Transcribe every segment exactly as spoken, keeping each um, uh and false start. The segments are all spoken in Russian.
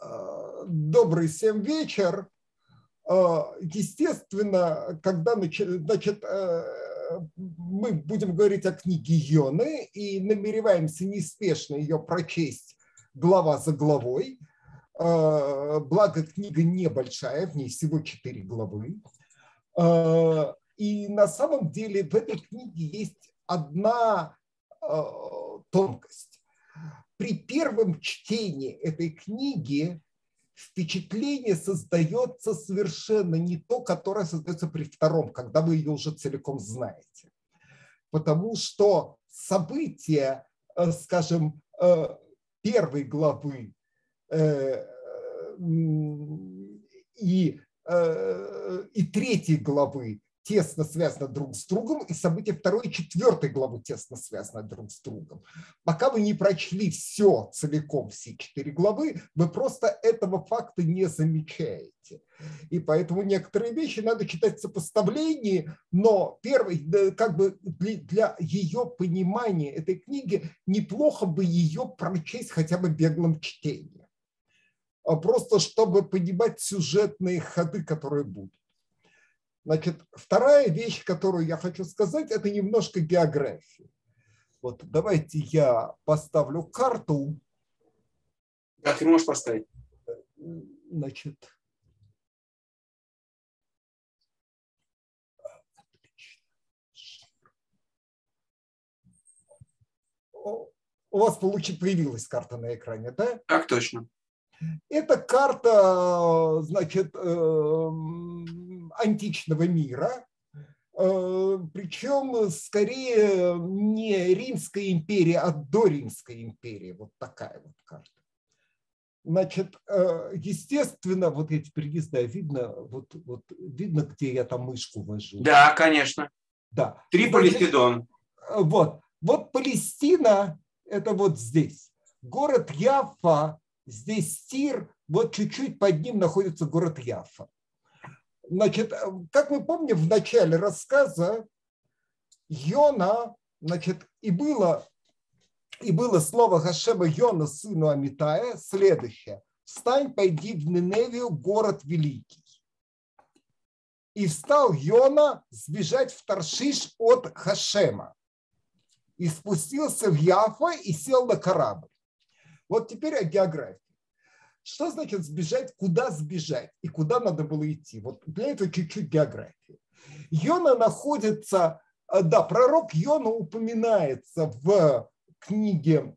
Добрый всем вечер. Естественно, когда значит, мы будем говорить о книге Йоны и намереваемся неспешно ее прочесть глава за главой. Благо, книга небольшая, в ней всего четыре главы. И на самом деле в этой книге есть одна тонкость. При первом чтении этой книги впечатление создается совершенно не то, которое создается при втором, когда вы ее уже целиком знаете. Потому что события, скажем, первой главы и, и третьей главы тесно связаны друг с другом, и события второй и четвертой главы тесно связаны друг с другом. Пока вы не прочли все целиком, все четыре главы, вы просто этого факта не замечаете. И поэтому некоторые вещи надо читать в сопоставлении, но первый, как бы для ее понимания этой книги неплохо бы ее прочесть хотя бы беглым чтением. Просто чтобы понимать сюжетные ходы, которые будут. Значит, вторая вещь, которую я хочу сказать, это немножко географии. Вот давайте я поставлю карту. Да, ты можешь поставить. Значит, у вас получи, появилась карта на экране, да? Так точно. Это карта, значит, античного мира, причем скорее не Римская империя, а доримская империя. Вот такая вот карта. Значит, естественно, вот я теперь не знаю, видно, вот, вот, видно, где я там мышку вожу? Да, конечно. Да. Триполи, Сидон. Вот, вот Палестина, это вот здесь. Город Яффа, здесь Тир, вот чуть-чуть под ним находится город Яффа. Значит, как мы помним, в начале рассказа Йона, значит, и было, и было слово Хашема Йона, сыну Амитая, следующее. «Встань, пойди в Ниневию, город великий». И встал Йона сбежать в Таршиш от Хашема. И спустился в Яффа и сел на корабль. Вот теперь о географии. Что значит сбежать, куда сбежать и куда надо было идти? Вот для этого чуть-чуть географии. Йона находится, да, пророк Йона упоминается в книге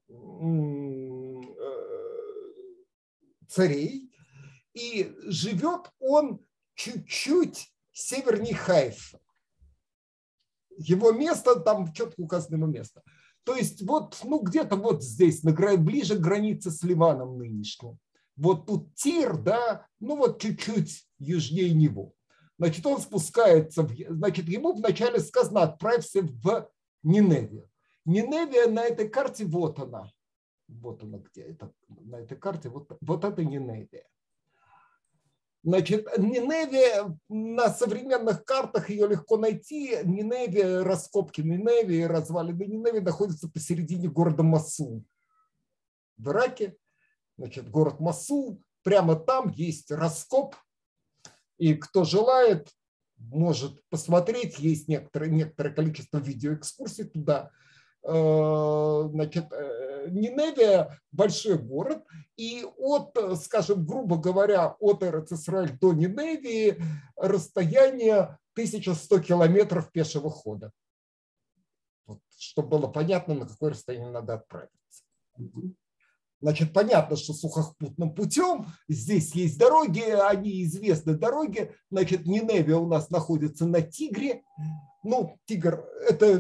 царей, и живет он чуть-чуть севернее Хайфа. Его место, там четко указано ему место. То есть вот, ну, где-то вот здесь, на, ближе к границе с Ливаном нынешним. Вот тут Тир, да, ну вот чуть-чуть южнее него. Значит, он спускается, в, значит, ему вначале сказано, отправься в Ниневию. Ниневия на этой карте, вот она. Вот она где, это, на этой карте, вот, вот это Ниневия. Значит, Ниневия, на современных картах ее легко найти. Ниневия, раскопки Ниневии, развалины Ниневии находятся посередине города Мосул в Ираке. Значит, город Мосул, прямо там есть раскоп, и кто желает, может посмотреть, есть некоторое, некоторое количество видеоэкскурсий туда. Значит, Ниневия – большой город, и от, скажем, грубо говоря, от Эрец-Исраэль до Ниневии расстояние тысяча сто километров пешего хода. Вот, чтобы было понятно, на какое расстояние надо отправиться. Значит, понятно, что сухопутным путем, здесь есть дороги, они известны дороги. Значит, Ниневия у нас находится на Тигре. Ну, Тигр, это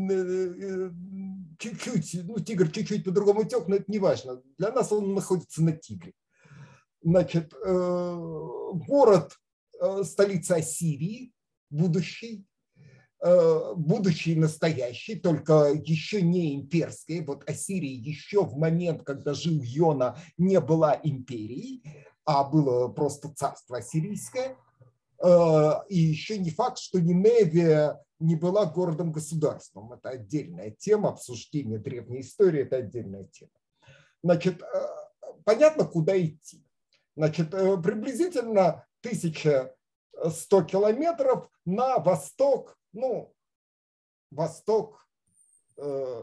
чуть-чуть, ну, Тигр чуть-чуть по-другому тек, но это не важно. Для нас он находится на Тигре. Значит, город, столица Ассирии, будущий. Будущий настоящий, только еще не имперской. Вот Ассирия еще в момент, когда жил Йона, не была империей, а было просто царство ассирийское. И еще не факт, что Ниневия не была городом-государством. Это отдельная тема, обсуждение древней истории – это отдельная тема. Значит, понятно, куда идти. Значит, приблизительно тысяча сто километров на восток, ну, восток, э,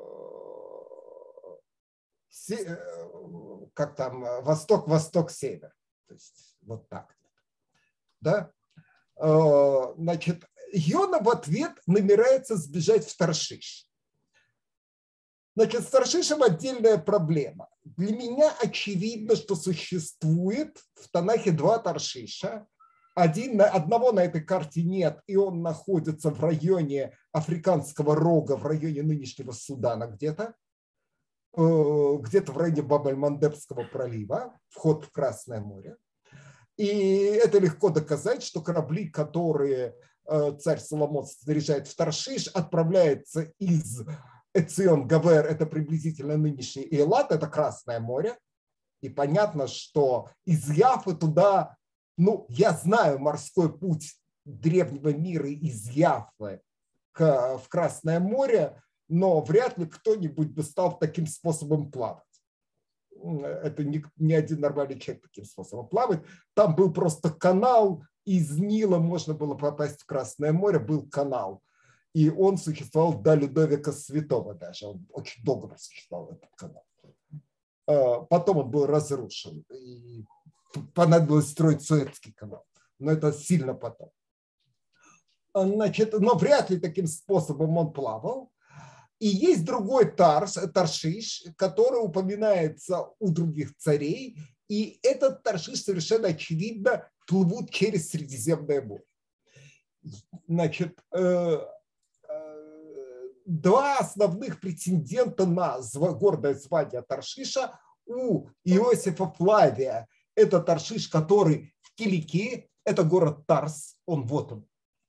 се, как там, восток, восток, север. То есть вот так. Да? Э, значит, Йона в ответ намеряется сбежать в Таршиш. Значит, с Таршишем отдельная проблема. Для меня очевидно, что существует в Танахе два Таршиша. Один, одного на этой карте нет, и он находится в районе Африканского рога, в районе нынешнего Судана где-то, где-то в районе Баб-эль-Мандебского пролива, вход в Красное море. И это легко доказать, что корабли, которые царь Соломон снаряжает в Таршиш, отправляются из Эцион-Гавер, это приблизительно нынешний Эйлат, это Красное море. И понятно, что из Яфы туда, ну, я знаю морской путь древнего мира из Яфы к, в Красное море, но вряд ли кто-нибудь бы стал таким способом плавать. Это не, не один нормальный человек таким способом плавать. Там был просто канал, из Нила можно было попасть в Красное море, был канал. И он существовал до Людовика Святого даже. Он очень долго существовал, этот канал. Потом он был разрушен. И понадобилось строить Суэцкий канал. Но это сильно потом. Значит, но вряд ли таким способом он плавал. И есть другой Тарс, Таршиш, который упоминается у других царей. И этот Таршиш совершенно очевидно плывут через Средиземное море. Значит, два основных претендента на гордое звание Таршиша у Иосифа Флавия. Это Таршиш, который в Киликии, это город Тарс, он вот он.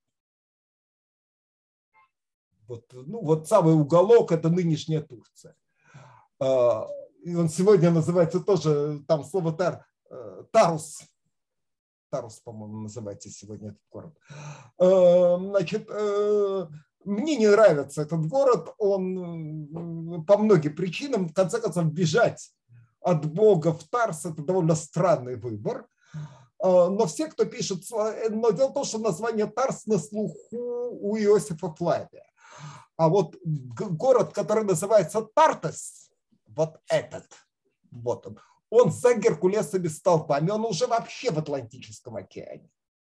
Вот, ну, вот самый уголок, это нынешняя Турция. И он сегодня называется тоже, там слово тар, Тарус. Тарус, по-моему, называется сегодня этот город. Значит, мне не нравится этот город, он по многим причинам, в конце концов, бежать от Бога в Тарс – это довольно странный выбор. Но все, кто пишет, но дело в том, что название Тарс на слуху у Иосифа Флавия. А вот город, который называется Тартес, вот этот, вот он, он за Геркулесами столпами, он уже вообще в Атлантическом океане.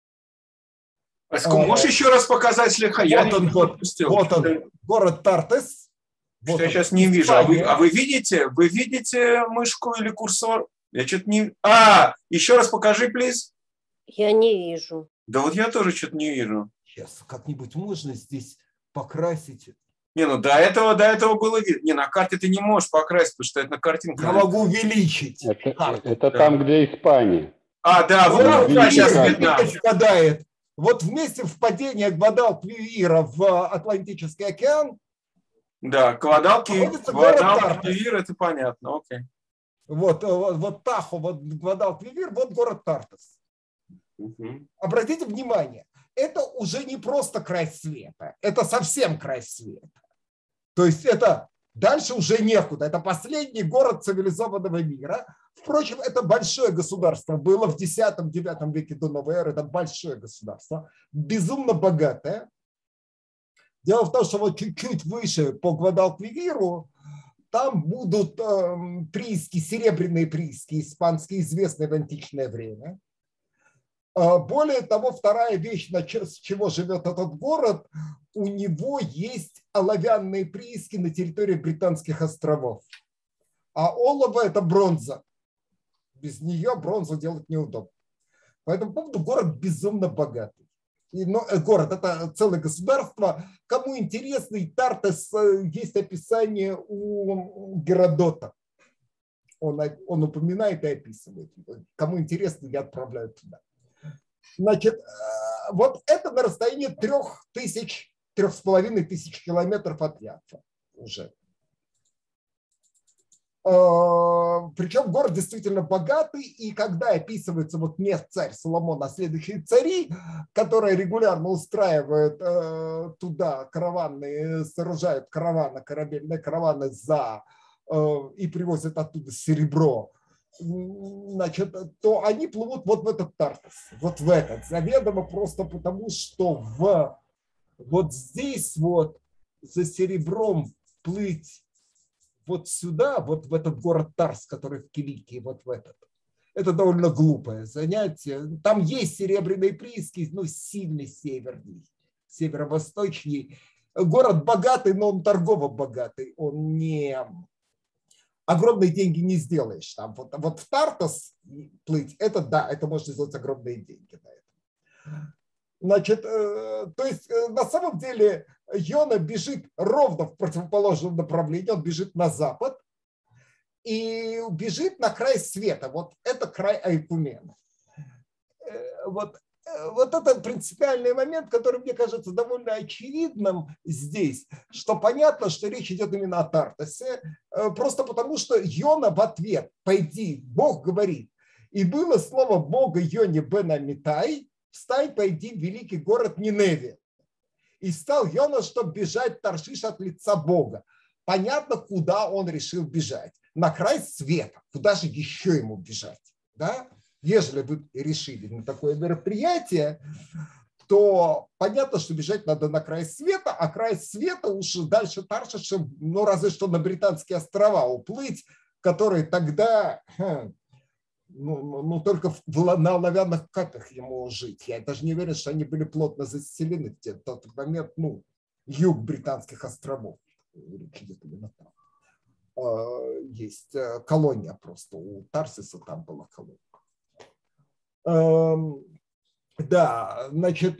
А, можешь еще раз показать слегка? Вот я он, вот, вот он, город Тартес. Вот я он. Сейчас не вижу. А вы, а вы видите? Вы видите мышку или курсор? Я что-то не... А, еще раз покажи, плиз. Я не вижу. Да вот я тоже что-то не вижу. Сейчас как-нибудь можно здесь покрасить. Не, ну до этого, до этого было видно. Не, на карте ты не можешь покрасить, потому что это на картинке. Я могу увеличить. Это, это да. Там, где Испания. А, да, вот вот да, сейчас видно. Впадает. Вот вместе впадения Гвадалквивира в Атлантический океан. Да, Гвадалквивир, это понятно, окей. Вот, вот, вот Тахо, вот Гвадалквивир, вот город Тартес. Угу. Обратите внимание, это уже не просто край света, это совсем край света. То есть это дальше уже некуда, это последний город цивилизованного мира. Впрочем, это большое государство, было в десятом-девятом веке до новой эры, это большое государство, безумно богатое. Дело в том, что вот чуть-чуть выше по Гвадалквивиру там будут э, прииски, серебряные прииски испанские, известные в античное время. Более того, вторая вещь, с чего живет этот город, у него есть оловянные прииски на территории Британских островов. А олово – это бронза. Без нее бронзу делать неудобно. По этому поводу город безумно богатый. И, но, город – это целое государство. Кому интересно, и Тартес есть описание у Геродота. Он, он упоминает и описывает. Кому интересно, я отправляю туда. Значит, вот это на расстоянии трех тысяч, трех с половиной тысяч километров от Яффа уже. Причем город действительно богатый, и когда описывается вот не царь Соломон, а следующие цари, которые регулярно устраивают туда караваны, сооружают караваны, корабельные караваны за и привозят оттуда серебро, значит, то они плывут вот в этот Тартас, вот в этот, заведомо просто потому, что в, вот здесь вот за серебром плыть вот сюда, вот в этот город Тарс, который в Киликии, вот в этот. Это довольно глупое занятие. Там есть серебряные прииски, но сильно северней, северо-восточней. Город богатый, но он торгово богатый. Он не... Огромные деньги не сделаешь. Там вот, вот в Тартас плыть, это да, это можно сделать огромные деньги на этом. Значит, э, то есть э, на самом деле Йона бежит ровно в противоположном направлении, он бежит на запад и бежит на край света. Вот это край Айкумена. Э, вот, э, вот это принципиальный момент, который мне кажется довольно очевидным здесь, что понятно, что речь идет именно о Тартасе, э, просто потому что Йона в ответ «пойди», Бог говорит, и было слово Бога Йоне бен Амитай, «встань, пойди в великий город Ниневе». И стал Йона, чтобы бежать Таршиш от лица Бога. Понятно, куда он решил бежать. На край света. Куда же еще ему бежать? Да? Если вы решили на такое мероприятие, то понятно, что бежать надо на край света, а край света уж дальше Таршиша, ну разве что на Британские острова уплыть, которые тогда... Ну, ну, только в, на оловянных капях ему жить. Я даже не уверен, что они были плотно заселены в тот момент, ну, юг Британских островов. Есть колония просто. У Тарсиса там была колония. Да, значит,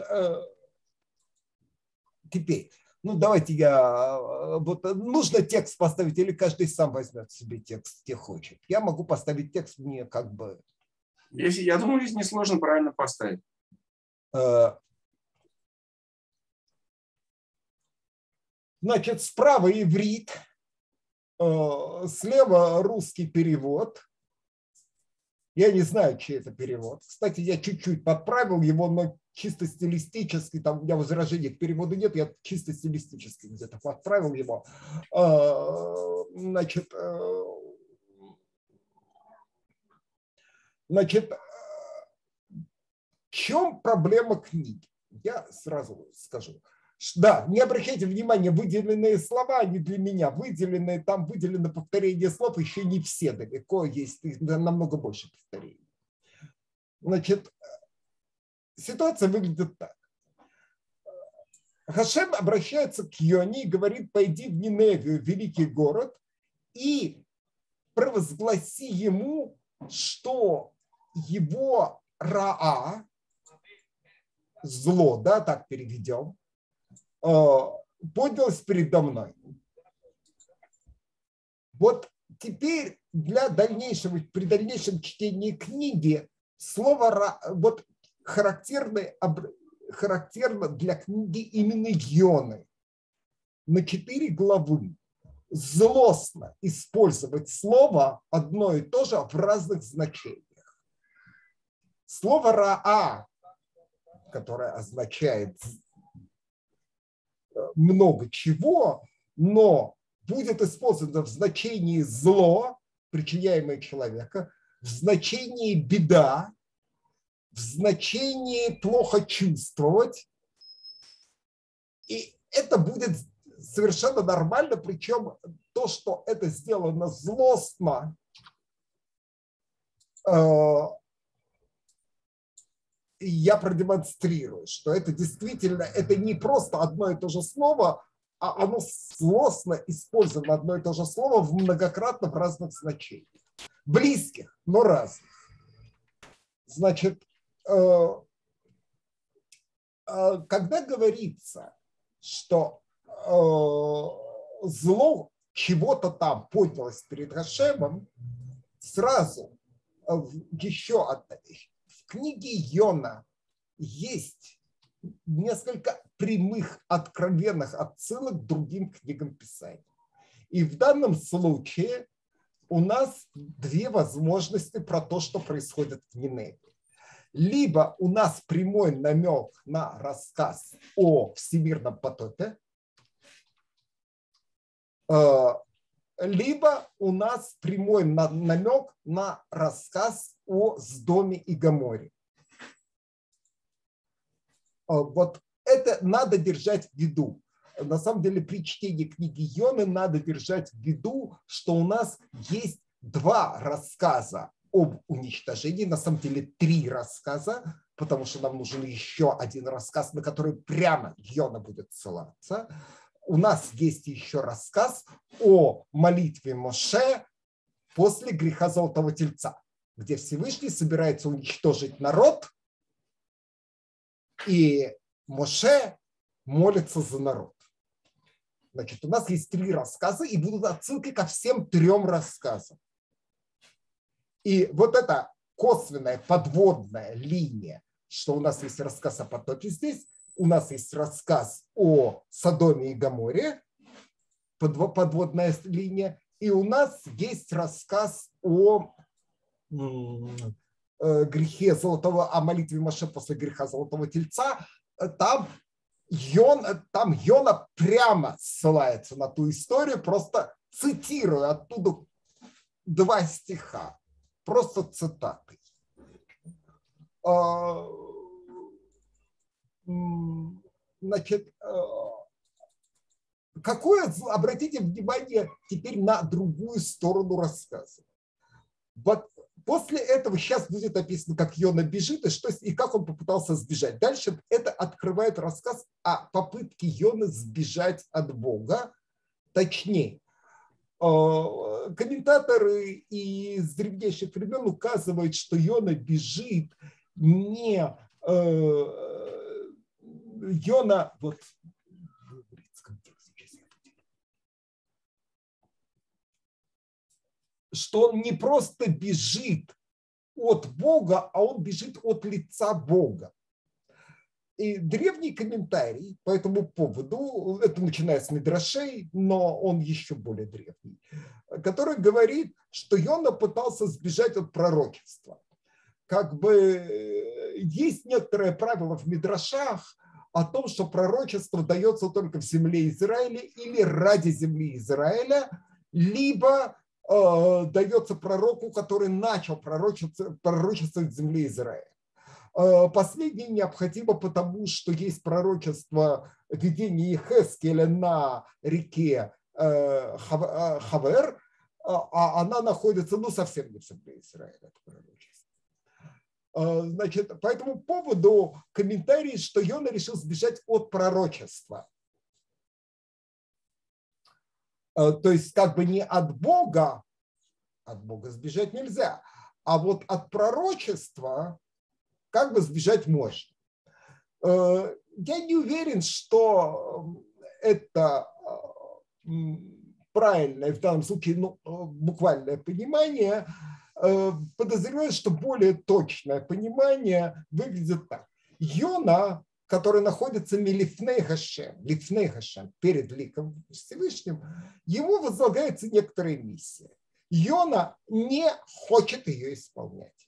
теперь, ну, давайте я, вот нужно текст поставить, или каждый сам возьмет себе текст, где хочет. Я могу поставить текст, мне как бы... Если, я думаю, здесь несложно правильно поставить. Значит, справа иврит, слева русский перевод. Я не знаю, чей это перевод. Кстати, я чуть-чуть подправил его, но чисто стилистически, там у меня возражений к переводу нет, я чисто стилистически где-то подправил его. Значит, значит, в чем проблема книги? Я сразу скажу. Да, не обращайте внимания, выделенные слова, они для меня выделенные, там выделено повторение слов, еще не все далеко, есть намного больше повторений. Значит, ситуация выглядит так. Хашем обращается к Йоне и говорит: пойди в Ниневию, великий город, и провозгласи ему, что его Раа, зло, да, так переведем, поднялось передо мной. Вот теперь для дальнейшего, при дальнейшем чтении книги слово вот характерно, характерно для книги именно Йоны на четыре главы злостно использовать слово одно и то же в разных значениях. Слово Раа, которое означает много чего, но будет использовано в значении зло, причиняемое человека, в значении беда, в значении плохо чувствовать. И это будет совершенно нормально, причем то, что это сделано злостно, я продемонстрирую, что это действительно, это не просто одно и то же слово, а оно злостно использовано одно и то же слово в многократно в разных значениях. Близких, но разных. Значит, когда говорится, что зло чего-то там поднялось перед Хашемом, сразу еще одна вещь. В книге Йона есть несколько прямых, откровенных отсылок к другим книгам Писания. И в данном случае у нас две возможности про то, что происходит в Ниневе. Либо у нас прямой намек на рассказ о всемирном потопе, либо у нас прямой намек на рассказ о Сдоме и Гоморе. Вот это надо держать в виду. На самом деле при чтении книги Йоны надо держать в виду, что у нас есть два рассказа об уничтожении, на самом деле три рассказа, потому что нам нужен еще один рассказ, на который прямо Йона будет ссылаться. У нас есть еще рассказ о молитве Моше после греха Золотого Тельца, где Всевышний собирается уничтожить народ, и Моше молится за народ. Значит, у нас есть три рассказа, и будут отсылки ко всем трем рассказам. И вот эта косвенная подводная линия, что у нас есть рассказ о потопе здесь, у нас есть рассказ о Содоме и Гоморе, подводная линия, и у нас есть рассказ о грехе Золотого, о молитве Моше после греха Золотого Тельца. Там Йона, там Йона прямо ссылается на ту историю, просто цитируя оттуда два стиха, просто цитаты. Значит, какое, обратите внимание теперь на другую сторону рассказа. Вот после этого сейчас будет описано, как Йона бежит и, что, и как он попытался сбежать. Дальше это открывает рассказ о попытке Йоны сбежать от Бога. Точнее, комментаторы из древнейших времен указывают, что Йона бежит не... Йона, вот, что он не просто бежит от Бога, а он бежит от лица Бога. И древний комментарий по этому поводу, это начиная с Мидрашей, но он еще более древний, который говорит, что Йона пытался сбежать от пророчества. Как бы есть некоторое правило в Мидрашах о том, что пророчество дается только в земле Израиля или ради земли Израиля, либо э, дается пророку, который начал пророчествовать в земле Израиля. Э, последнее необходимо потому, что есть пророчество видения Йехескеля на реке э, Хавер, а она находится, ну, совсем не в земле Израиля, это пророчество. Значит, по этому поводу комментарий, что Йона решил сбежать от пророчества. То есть как бы не от Бога, от Бога сбежать нельзя, а вот от пророчества как бы сбежать можно. Я не уверен, что это правильное в данном случае, ну, буквальное понимание. Подозреваю, что более точное понимание выглядит так. Йона, который находится милифней Хашем, лифней Хашем, перед ликом Всевышним, ему возлагается некоторая миссия. Йона не хочет ее исполнять.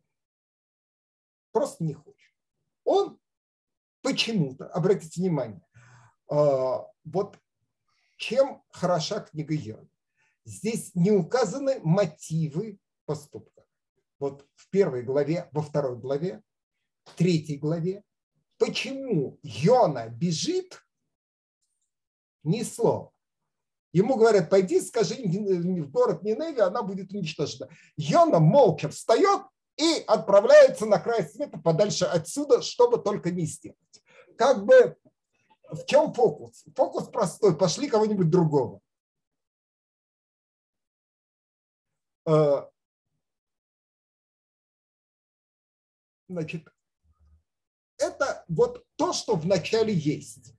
Просто не хочет. Он почему-то, обратите внимание, вот чем хороша книга Йона. Здесь не указаны мотивы поступка. Вот в первой главе, во второй главе, в третьей главе, почему Йона бежит, ни слова. Ему говорят, пойди, скажи в город Ниневе, она будет уничтожена. Йона молча встает и отправляется на край света подальше отсюда, чтобы только не сделать. Как бы в чем фокус? Фокус простой. Пошли кого-нибудь другого. Значит, это вот то, что вначале есть.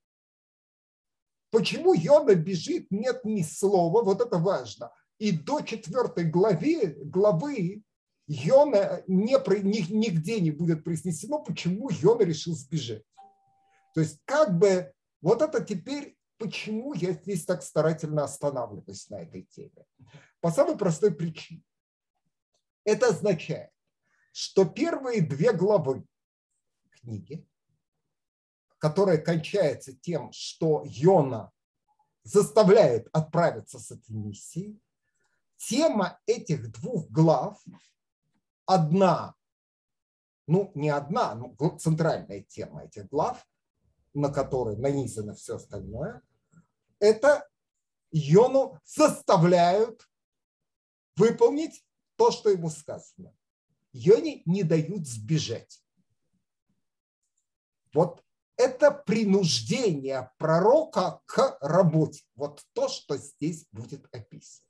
Почему Йона бежит, нет ни слова, вот это важно. И до четвертой главы, главы Йона не, нигде не будет произнесено, почему Йона решил сбежать. То есть как бы вот это теперь, почему я здесь так старательно останавливаюсь на этой теме. По самой простой причине. Это означает, что первые две главы книги, которая кончается тем, что Йона заставляет отправиться с этой миссией. Тема этих двух глав одна, ну не одна, но центральная тема этих глав, на которой нанизано все остальное, это Йону заставляют выполнить то, что ему сказано. Йоне не дают сбежать. Вот это принуждение пророка к работе. Вот то, что здесь будет описано.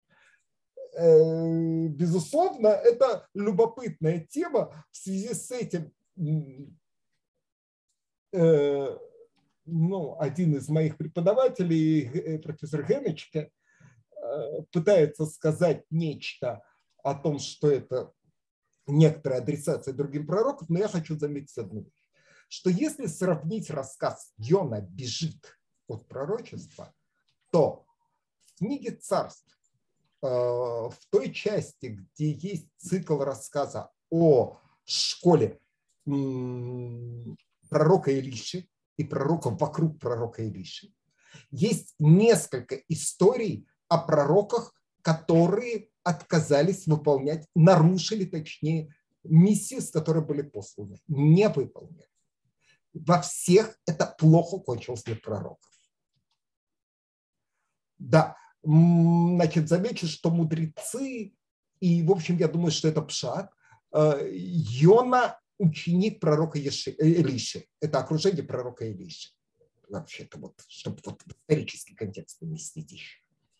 Безусловно, это любопытная тема. В связи с этим ну, один из моих преподавателей, профессор Генечка, пытается сказать нечто о том, что это некоторая адресация другим пророкам, но я хочу заметить одну вещь, что если сравнить рассказ «Йона бежит от пророчества», то в книге «Царств», в той части, где есть цикл рассказа о школе пророка Илиши и пророков вокруг пророка Илиши, есть несколько историй о пророках, которые отказались выполнять, нарушили, точнее, миссию, с которой были посланы, не выполнили. Во всех это плохо кончилось для пророков. Да, значит, замечу, что мудрецы, и, в общем, я думаю, что это пшат, Йона ученик пророка Илиши. Это окружение пророка Илиши. Вообще-то, вот, чтобы вот исторический контекст уместить еще.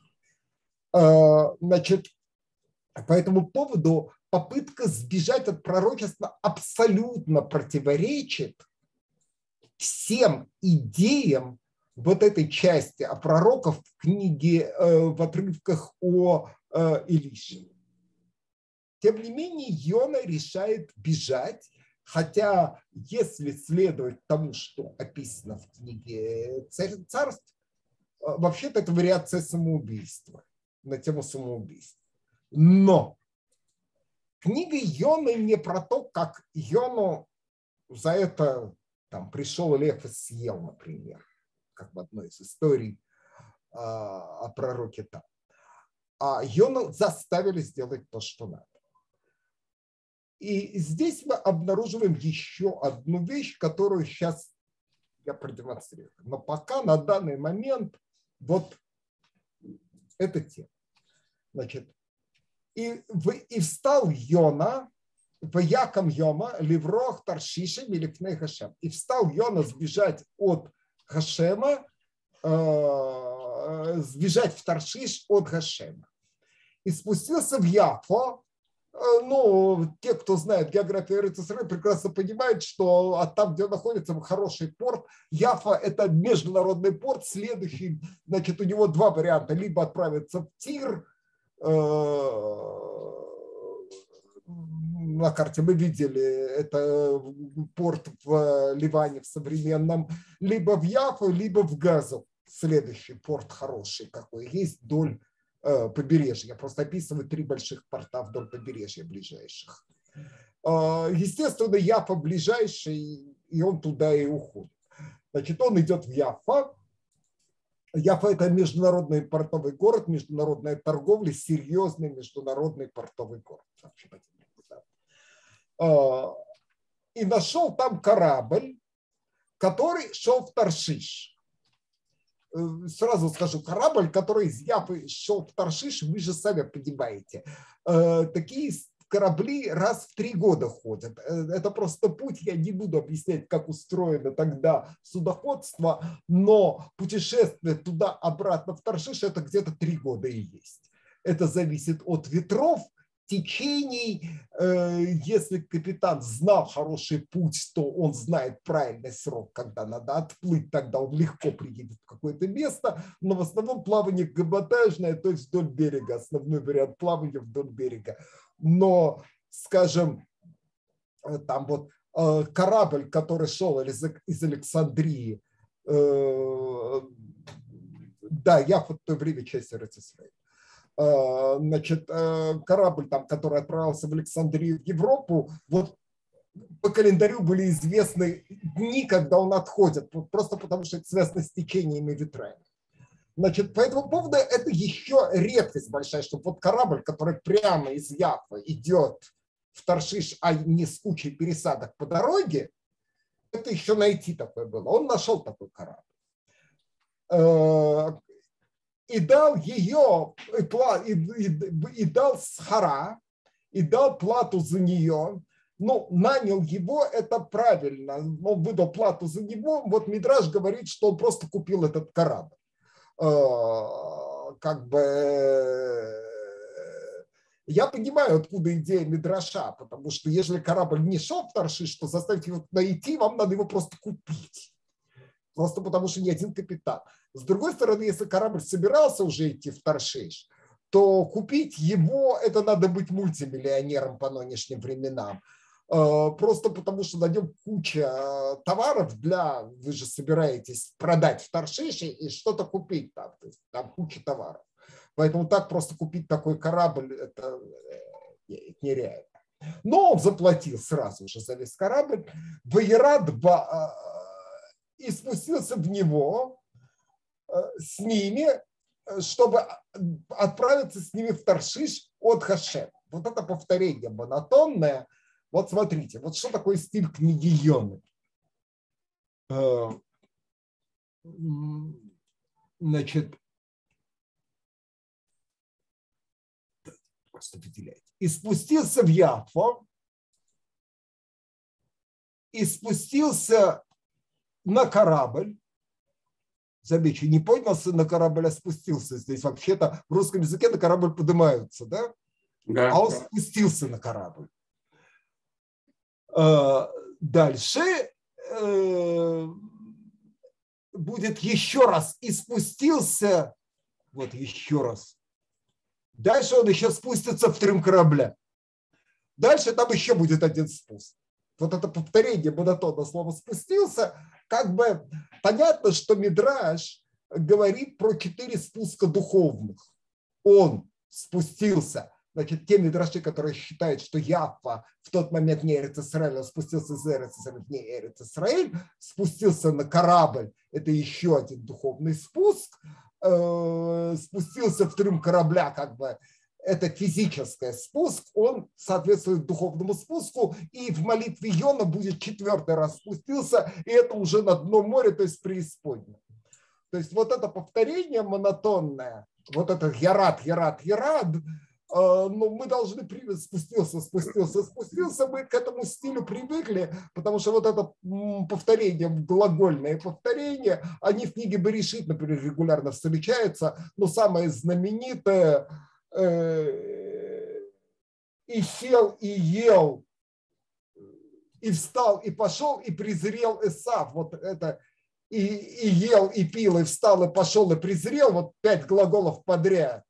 Значит, по этому поводу попытка сбежать от пророчества абсолютно противоречит всем идеям вот этой части о пророках в книге, в отрывках о Илише. Тем не менее, Йона решает бежать, хотя если следовать тому, что описано в книге «Царств», вообще-то это вариация самоубийства, на тему самоубийства. Но книга Йоны не про то, как Йону за это там, пришел лев и съел, например, как в одной из историй а, о пророке там. А Йону заставили сделать то, что надо. И здесь мы обнаруживаем еще одну вещь, которую сейчас я продемонстрирую. Но пока на данный момент вот эта тема. Значит, и, в, и встал Йона, в яком Йома, ливрох Таршиша, миликней Хашем. И встал Йона сбежать от Хашема, э, сбежать в Таршиш от Хашема. И спустился в Яфо. Ну, те, кто знает географию Эрец-Исраэль, прекрасно понимают, что от там, где находится хороший порт, Яфа – это международный порт. Следующий, значит, у него два варианта. Либо отправиться в Тир, на карте мы видели, это порт в Ливане в современном, либо в Яфу, либо в Газу. Следующий порт хороший какой есть вдоль побережья. Я просто описываю три больших порта вдоль побережья ближайших. Естественно, Яфа ближайший, и он туда и уходит. Значит, он идет в Яфа. Яфа – это международный портовый город, международная торговля, серьезный международный портовый город. И нашел там корабль, который шел в Таршиш. Сразу скажу, корабль, который из Яфы шел в Таршиш, вы же сами понимаете. Такие корабли раз в три года ходят. Это просто путь, я не буду объяснять, как устроено тогда судоходство, но путешествие туда-обратно в Таршиш – это где-то три года и есть. Это зависит от ветров, течений. Если капитан знал хороший путь, то он знает правильный срок, когда надо отплыть, тогда он легко приедет в какое-то место, но в основном плавание каботажное, то есть вдоль берега, основной вариант плавания вдоль берега. Но, скажем, там вот корабль, который шел из Александрии, да, Яфа в то время часть Эрец-Исраэля. Значит, корабль, там, который отправился в Александрию, в Европу, вот по календарю были известны дни, когда он отходит, просто потому что это связано с течениями ветрами. Значит, по этому поводу это еще редкость большая, что вот корабль, который прямо из Яффы идет в Таршиш, а не с кучей пересадок по дороге, это еще найти такое было. Он нашел такой корабль. И дал ее, и, и, и дал схара, и дал плату за нее. Ну, нанял его, это правильно. Он выдал плату за него. Вот Мидраш говорит, что он просто купил этот корабль. Как бы я понимаю, откуда идея Мидраша, потому что если корабль не шел в Таршиш, то заставить его найти, вам надо его просто купить. Просто потому что ни один капитан. С другой стороны, если корабль собирался уже идти в Таршиш, то купить его, это надо быть мультимиллионером по нынешним временам. Просто потому что на нем куча товаров для, вы же собираетесь продать в Таршише и что-то купить там, то есть там куча товаров. Поэтому так просто купить такой корабль, это нереально. Но он заплатил сразу же за весь корабль. Ваерад и спустился в него с ними, чтобы отправиться с ними в Таршиш от Хашем. Вот это повторение монотонное. Вот смотрите, вот что такое стиль книги Йоны. Значит, просто выделяйте. И спустился в Яффу, и спустился на корабль. Заметьте, не поднялся на корабль, а спустился. Здесь вообще-то в русском языке на корабль поднимаются, да? Да, а он да. спустился на корабль. Дальше будет еще раз. И спустился, вот еще раз. Дальше он еще спустится в трюм корабля. Дальше там еще будет один спуск. Вот это повторение монотонного слова «спустился», как бы понятно, что Мидраш говорит про четыре спуска духовных. Он спустился. Значит, те мидраши, которые считают, что Яффа в тот момент не Эрец Исраэль, он спустился из Эрец Исраэль, не Эрец Исраэль, спустился на корабль, это еще один духовный спуск, спустился в трюм корабля, как бы это физический спуск, он соответствует духовному спуску, и в молитве Йона будет четвертый раз спустился, и это уже на дно моря, то есть преисподнее. То есть вот это повторение монотонное, вот это ярад, ярад, ярад, но мы должны привыкнуть, спустился, спустился, спустился, мы к этому стилю привыкли, потому что вот это повторение, глагольное повторение, они в книге Берешит, например, регулярно встречаются, но самое знаменитое э, и сел, и ел, и встал, и пошел, и презрел Эсав, вот это и, и ел, и пил, и встал, и пошел, и презрел, вот пять глаголов подряд.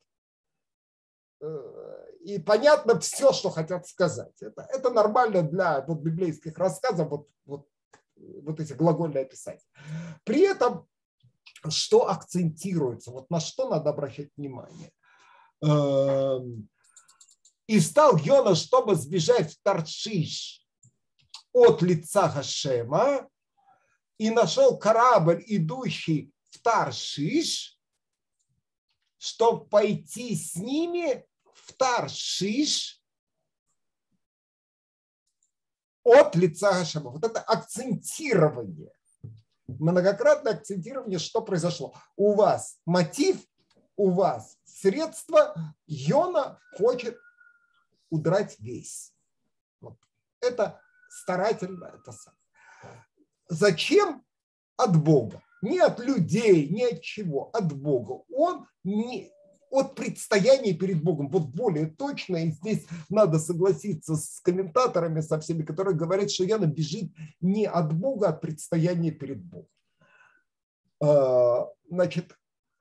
И понятно все, что хотят сказать. Это, это нормально для вот, библейских рассказов, вот, вот, вот эти глагольные описания. При этом, что акцентируется, вот на что надо обращать внимание. И встал Йона, чтобы сбежать в Таршиш от лица Хашема, и нашел корабль, идущий в Таршиш, чтобы пойти с ними в Таршиш от лица Хашема. Вот это акцентирование, многократное акцентирование, что произошло. У вас мотив, у вас средство, Йона хочет удрать весь. Вот. Это старательно. Это сам. Зачем? От Бога. Не от людей, не от чего, от Бога. Он не... от предстояния перед Богом. Вот более точно, и здесь надо согласиться с комментаторами, со всеми, которые говорят, что Йона бежит не от Бога, а от предстояния перед Богом. Значит,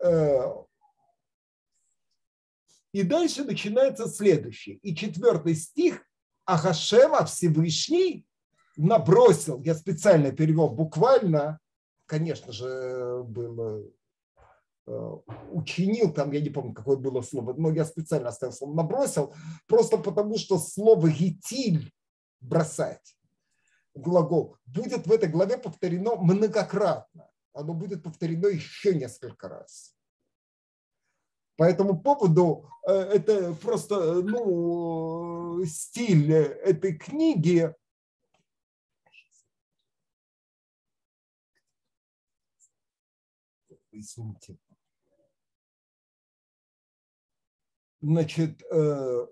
и дальше начинается следующее. И четвертый стих. Ахашема, Всевышний, набросил, я специально перевел буквально, конечно же, было... учинил, там, я не помню, какое было слово, но я специально оставил слово набросил, просто потому что слово гитиль, бросать, глагол, будет в этой главе повторено многократно. Оно будет повторено еще несколько раз. По этому поводу это просто ну, стиль этой книги. Извините. Значит, э,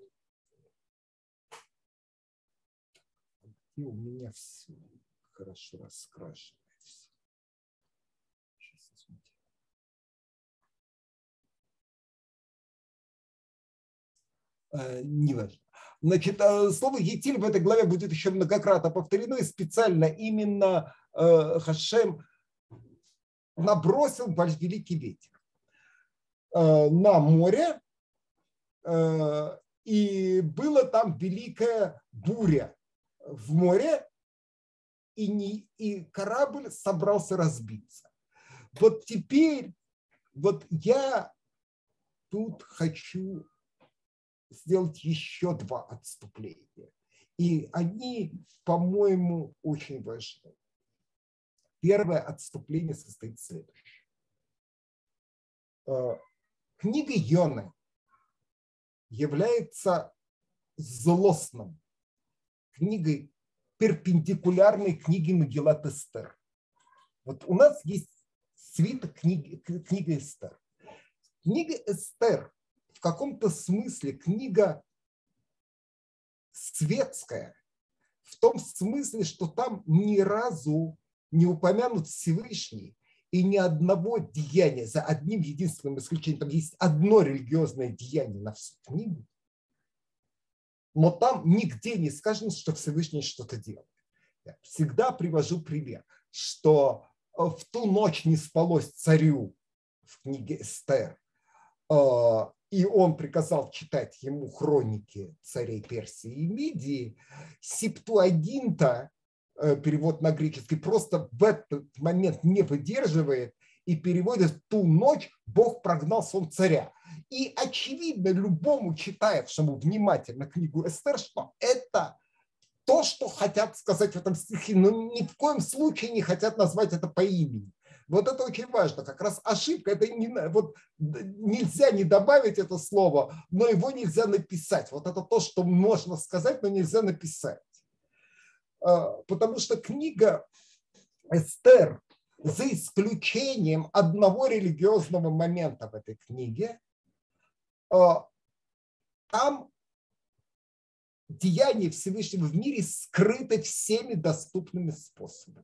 и у меня все хорошо раскрашивается. Сейчас, извините. Э, не важно. Значит, слово «етиль» в этой главе будет еще многократно повторено, и специально именно э, Хашем набросил великий ветер э, на море, э, и была там великая буря в море, и, не, и корабль собрался разбиться. Вот теперь вот я тут хочу сделать еще два отступления. И они, по-моему, очень важны. Первое отступление состоит в следующем. Книга Йоны является злостным книгой, перпендикулярной книге Мегилат Эстер. Вот у нас есть свиток книги, книга Эстер. Книга Эстер в каком-то смысле книга светская, в том смысле, что там ни разу не упомянут Всевышний и ни одного деяния, за одним единственным исключением. Там есть одно религиозное деяние на всю книгу, но там нигде не сказано, что Всевышний что-то делает. Я всегда привожу пример, что в ту ночь не спалось царю в книге Эстер, и он приказал читать ему хроники царей Персии и Мидии. Септуагинта, перевод на греческий, просто в этот момент не выдерживает и переводит «в ту ночь Бог прогнал сон царя». И очевидно любому читающему внимательно книгу Эстер, что это то, что хотят сказать в этом стихе, но ни в коем случае не хотят назвать это по имени. Вот это очень важно. Как раз ошибка. Это не, вот, нельзя не добавить это слово, но его нельзя написать. Вот это то, что можно сказать, но нельзя написать. Потому что книга Эстер, за исключением одного религиозного момента в этой книге, там деяния Всевышнего в мире скрыты всеми доступными способами.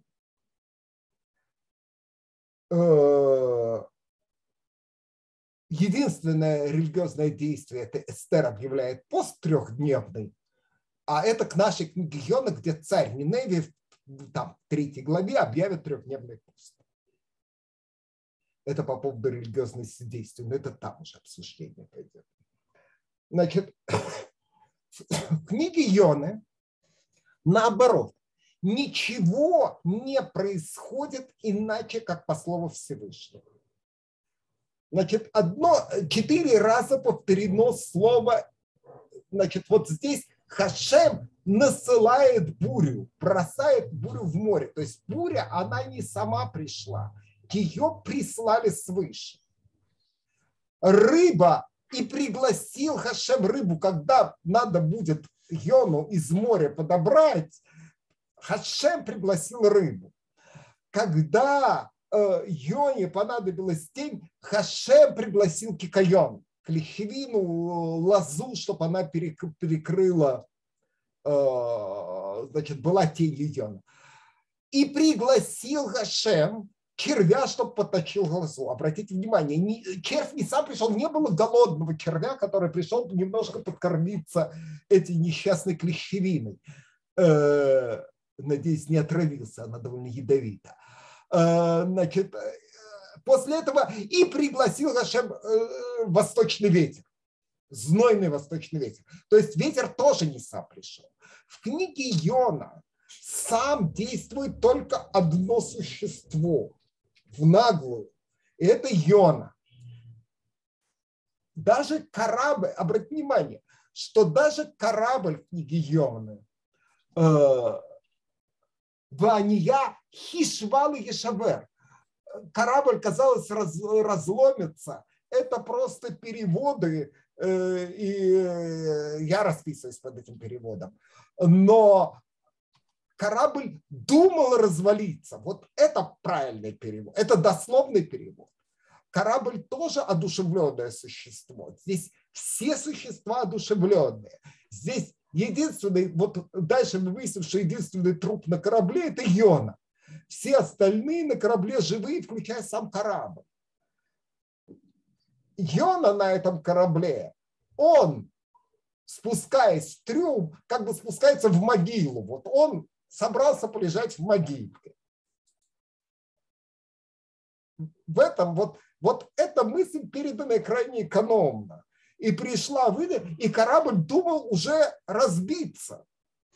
Единственное религиозное действие – это Эстер объявляет пост трехдневный, а это к нашей книге Йона, где царь Ниневии там, в третьей главе объявит трехдневный пост. Это по поводу религиозности действия, но это там уже обсуждение пойдет. Значит, в книге Йоны наоборот. Ничего не происходит иначе, как по слову Всевышнего. Значит, одно, четыре раза повторено слово, значит, вот здесь Хашем насылает бурю, бросает бурю в море. То есть буря, она не сама пришла, ее прислали свыше. Рыба, и пригласил Хашем рыбу, когда надо будет Йону из моря подобрать, Хашем пригласил рыбу. Когда э, Йоне понадобилась тень, Хашем пригласил кикайон, клещевину, лозу, чтобы она перекрыла, э, значит, была тень Йона. И пригласил Хашем червя, чтобы поточил лозу. Обратите внимание, не, червь не сам пришел, не было голодного червя, который пришел немножко подкормиться этой несчастной клещевиной. Э, Надеюсь, не отравился, она довольно ядовита. Значит, после этого и пригласил Хашем восточный ветер, знойный восточный ветер. То есть ветер тоже не сам пришел. В книге Йона сам действует только одно существо в наглую, и это Йона. Даже корабль, обратите внимание, что даже корабль в книге Йоны Вания Хишвал и Ешавер. Корабль, казалось, раз, разломится. это просто переводы, и я расписываюсь под этим переводом. Но корабль думал развалиться. Вот это правильный перевод. Это дословный перевод. Корабль тоже одушевленное существо. Здесь все существа одушевленные. Здесь единственный, вот дальше мы выясним, что единственный труп на корабле – это Йона. Все остальные на корабле живые, включая сам корабль. Йона на этом корабле, он, спускаясь в трюм, как бы спускается в могилу. Вот он собрался полежать в могилке. В этом вот, вот эта мысль передана крайне экономно. И пришла выдача, и корабль думал уже разбиться.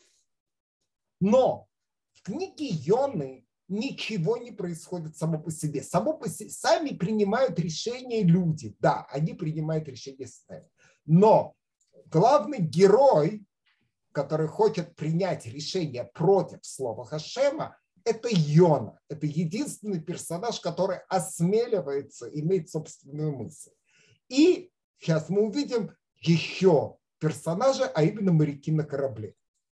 Но в книге Йоны ничего не происходит само по себе. Само по себе сами принимают решения люди. Да, они принимают решения сами. Но главный герой, который хочет принять решение против слова Хашема, это Йона. Это единственный персонаж, который осмеливается иметь собственную мысль. И сейчас мы увидим еще персонажа, а именно моряки на корабле.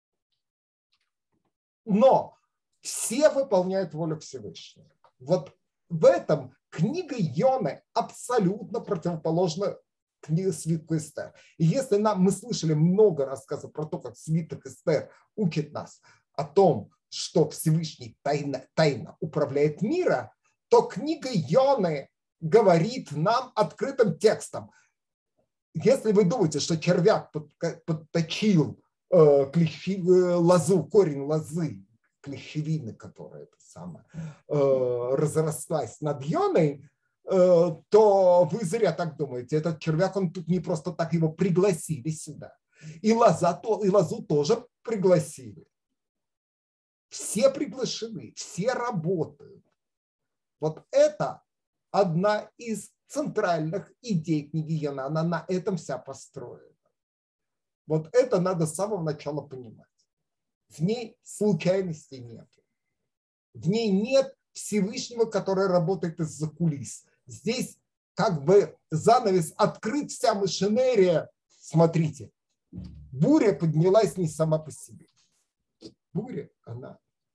Но все выполняют волю Всевышнего. Вот в этом книга Йоны абсолютно противоположна книге свитку Эстер. И если нам, мы слышали много рассказов про то, как свиток Эстер учит нас о том, что Всевышний тайно, тайно управляет миром, то книга Йоны говорит нам открытым текстом. Если вы думаете, что червяк подточил э, клещи, лозу, корень лозы, клещевины, которая это самое, э, разрослась над Йоной, э, то вы зря так думаете. Этот червяк, он тут не просто так, его пригласили сюда. И, лоза, и лозу тоже пригласили. Все приглашены, все работают. Вот это одна из центральных идей книги Йона. Она на этом вся построена. Вот это надо с самого начала понимать. В ней случайности нет. В ней нет Всевышнего, который работает из-за кулис. Здесь как бы занавес открыт, вся машинерия. Смотрите, буря поднялась не сама по себе. Буря, она...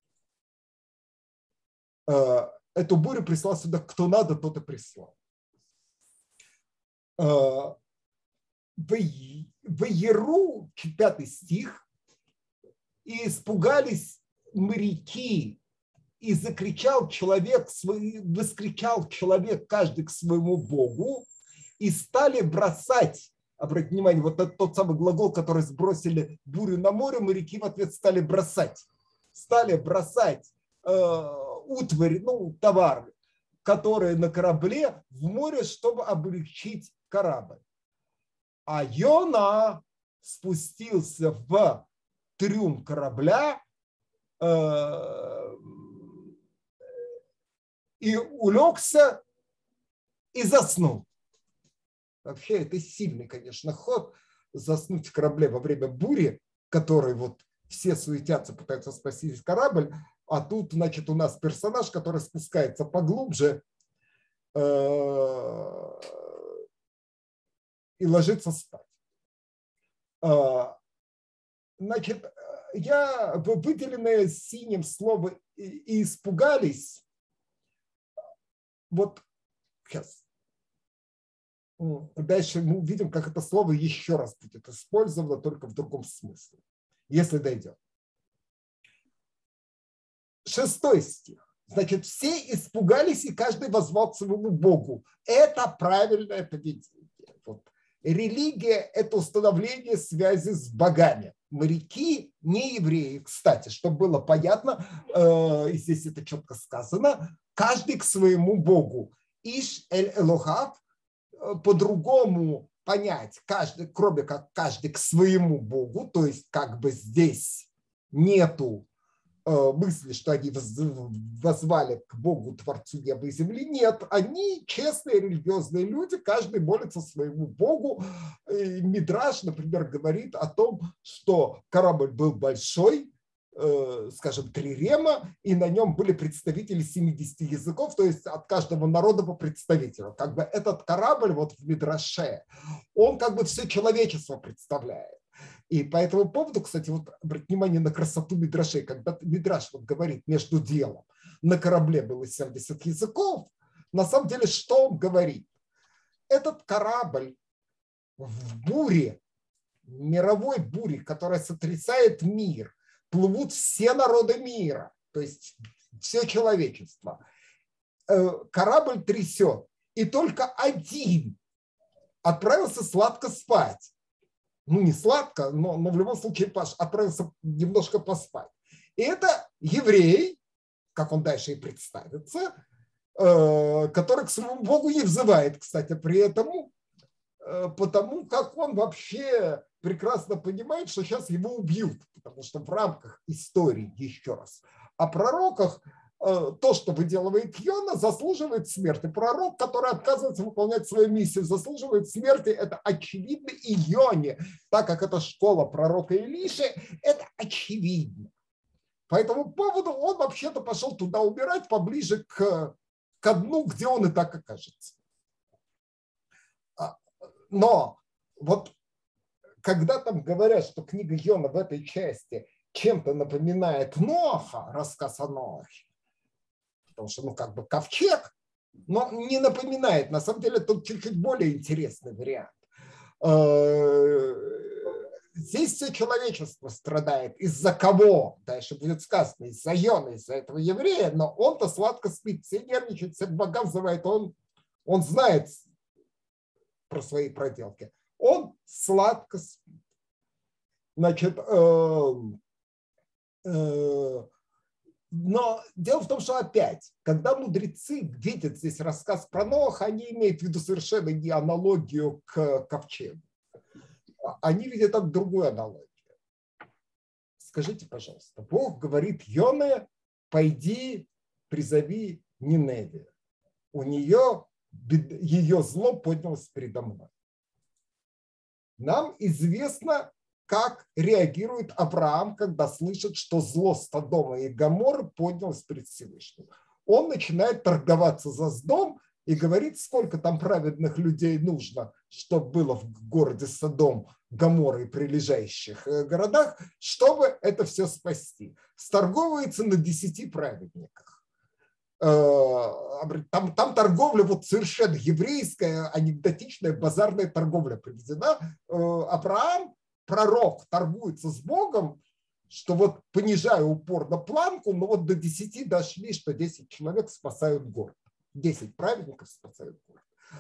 Эту бурю прислал сюда кто надо, тот и прислал. В Еру, пятый стих, и испугались моряки, и закричал человек, воскричал человек каждый к своему Богу, и стали бросать, обратите внимание, вот этот тот самый глагол, который сбросили бурю на море, моряки в ответ стали бросать, стали бросать э, утварь, ну, товары, которые на корабле в море, чтобы облегчить корабль. А Йона спустился в трюм корабля э, и улегся и заснул. Вообще это сильный, конечно, ход заснуть в корабле во время бури, который вот все суетятся, пытаются спасти корабль, а тут, значит, у нас персонаж, который спускается поглубже э, и ложится спать. Значит, я выделенное синим слово «и испугались». Вот сейчас. Дальше мы увидим, как это слово еще раз будет использовано, только в другом смысле, если дойдем. Шестой стих. Значит, все испугались, и каждый возвал к своему Богу. Это правильное поведение. Вот. Религия – это установление связи с богами. Моряки не евреи, кстати, чтобы было понятно, э, и здесь это четко сказано, каждый к своему Богу. Иш эль элохав, по-другому понять, каждый, кроме как каждый к своему Богу, то есть как бы здесь нету мысли, что они воззвали к Богу, Творцу неба и земли. Нет, они честные религиозные люди, каждый молится своему Богу. И Мидраш, например, говорит о том, что корабль был большой, скажем, трирема, и на нем были представители семидесяти языков, то есть от каждого народа по представителю. Как бы этот корабль вот в Мидраше, он как бы все человечество представляет. И по этому поводу, кстати, вот обратите внимание на красоту Мидрашей, когда Мидраш вот говорит между делом, на корабле было семьдесят языков, на самом деле что он говорит? Этот корабль в буре, мировой буре, которая сотрясает мир, плывут все народы мира, то есть все человечество. Корабль трясет, и только один отправился сладко спать. Ну, не сладко, но, но в любом случае отправился немножко поспать. И это еврей, как он дальше и представится, который к своему Богу не взывает, кстати, при этом, потому как он вообще прекрасно понимает, что сейчас его убьют, потому что в рамках истории, еще раз, о пророках, то, что выделывает Йона, заслуживает смерти. Пророк, который отказывается выполнять свою миссию, заслуживает смерти. Это очевидно и Йоне, так как это школа пророка Илиши, это очевидно. По этому поводу он вообще-то пошел туда умирать, поближе к, к дну, где он и так окажется. Но вот когда там говорят, что книга Йона в этой части чем-то напоминает Ноаха, рассказ о Ноахе, потому что, ну, как бы ковчег, но не напоминает. На самом деле, тут чуть-чуть более интересный вариант. Здесь все человечество страдает. Из-за кого? Дальше будет сказано. Из-за Йона, из-за этого еврея, но он-то сладко спит, все нервничают, всех богам взывает. Он, он знает про свои проделки. Он сладко спит. Значит, э, э, но дело в том, что опять, когда мудрецы видят здесь рассказ про Ноаха, они имеют в виду совершенно не аналогию к ковчегу. Они видят там другую аналогию. Скажите, пожалуйста, Бог говорит Йоне, пойди, призови Ниневию. У нее, ее зло поднялось передо мной. Нам известно, как реагирует Авраам, когда слышит, что зло Содома и Гоморры поднялось перед Всевышним. Он начинает торговаться за Сдом и говорит, сколько там праведных людей нужно, чтобы было в городе Содом, Гоморра и прилежащих городах, чтобы это все спасти. Сторговывается на десяти праведниках. Там, там торговля вот совершенно еврейская, анекдотичная, базарная торговля приведена. Авраам, пророк, торгуется с Богом, что вот понижая упорно планку, но вот до десяти дошли, что десять человек спасают город. десять праведников спасают город.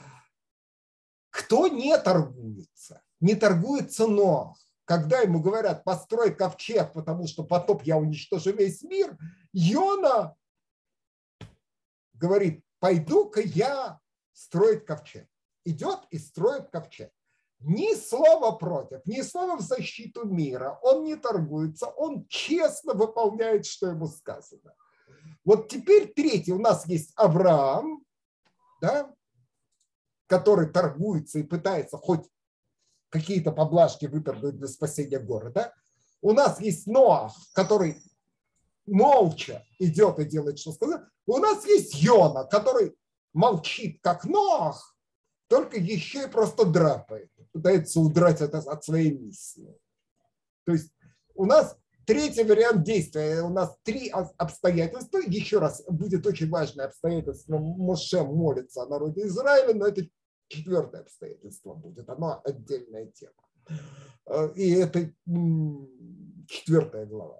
Кто не торгуется? Не торгуется Ноах. Когда ему говорят, построй ковчег, потому что потоп я уничтожу весь мир, Йона говорит, пойду-ка я строить ковчег. Идет и строит ковчег. Ни слова против, ни слова в защиту мира. Он не торгуется, он честно выполняет, что ему сказано. Вот теперь третий. У нас есть Авраам, да, который торгуется и пытается хоть какие-то поблажки выторговать для спасения города. У нас есть Ноах, который молча идет и делает, что сказал. У нас есть Йона, который молчит, как Ноах, только еще и просто драпает, пытается удрать от, от своей миссии. То есть у нас третий вариант действия, у нас три обстоятельства. Еще раз, будет очень важное обстоятельство. Моше молится о народе Израиля, но это четвертое обстоятельство будет, оно отдельная тема. И это четвертая глава.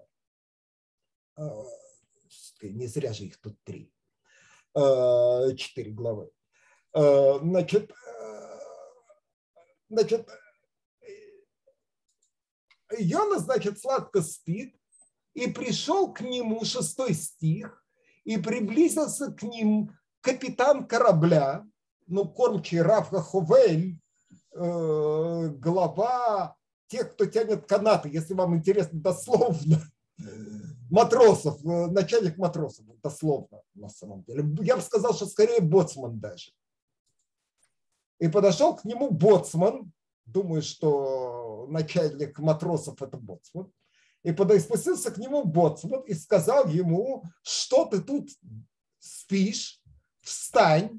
Не зря же их тут три. Четыре главы. Значит, значит, Йона, значит, сладко спит, и пришел к нему, шестой стих, и приблизился к ним капитан корабля, ну, кормчий Рав Ховель, э, глава тех, кто тянет канаты, если вам интересно дословно, матросов, начальник матросов, дословно на самом деле. Я бы сказал, что скорее боцман даже. И подошел к нему боцман, думаю, что начальник матросов это боцман, И подой спустился к нему боцман и сказал ему, что ты тут спишь, встань,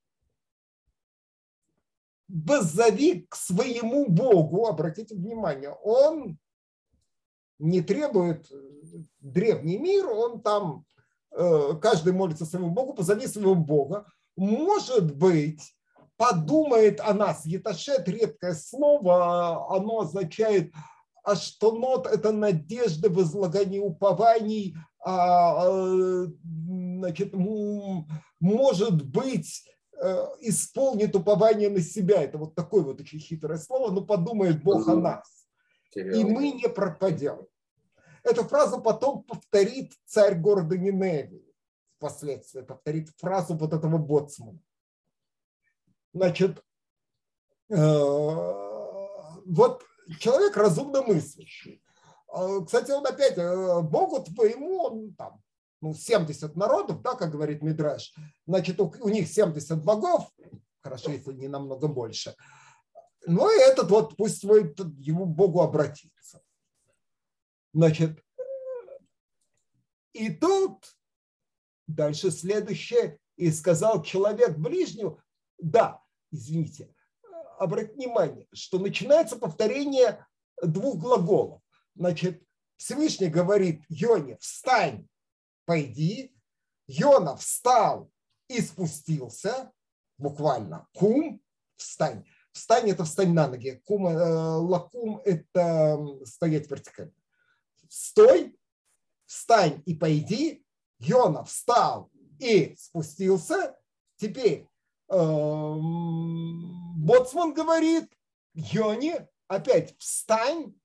воззови к своему Богу. Обратите внимание, он не требует древний мир, он там, каждый молится своему Богу, позови своего Бога. Может быть, подумает о нас. Еташет – редкое слово, оно означает аштонот – это надежда, возлагание упований, значит, может быть, исполнит упование на себя. Это вот такое вот очень хитрое слово, но подумает Бог о нас. И мы не пропадем. Эту фразу потом повторит царь города Ниневии. Впоследствии повторит фразу вот этого боцмана. Значит, вот человек разумно мыслящий. Кстати, он опять, Богу твоему, он там, ну, семьдесят народов, да, как говорит Мидраш, значит, у, у них семьдесят богов, хорошо, если не намного больше. Ну, и этот вот пусть свой, ему Богу обратится. Значит, и тут дальше следующее, и сказал человек ближнему, да, извините, обратите внимание, что начинается повторение двух глаголов. Значит, Всевышний говорит Йоне, встань, пойди. Йона встал и спустился, буквально, кум, встань. Встань – это встань на ноги, кум, лакум – это стоять вертикально. Стой, встань и пойди. Йона встал и спустился. Теперь боцман говорит Йоне, опять встань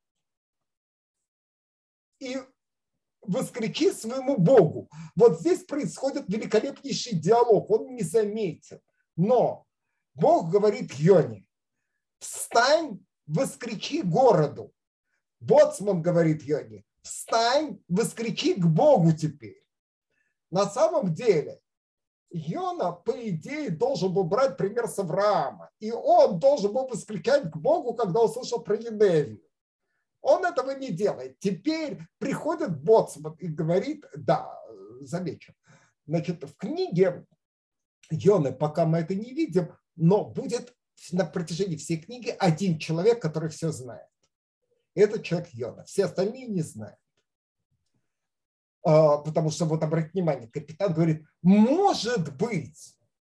и воскричи своему Богу. Вот здесь происходит великолепнейший диалог, он не заметен. Но Бог говорит Йоне, встань, воскричи городу. Боцман говорит Йоне, встань, воскричи к Богу теперь. На самом деле Йона, по идее, должен был брать пример с Авраама. И он должен был восклицать к Богу, когда услышал про Ниневию. Он этого не делает. Теперь приходит боцман и говорит, да, замечу. Значит, в книге Йоны, пока мы это не видим, но будет на протяжении всей книги один человек, который все знает. Это человек Йона. Все остальные не знают. Потому что, вот обратите внимание, капитан говорит, может быть,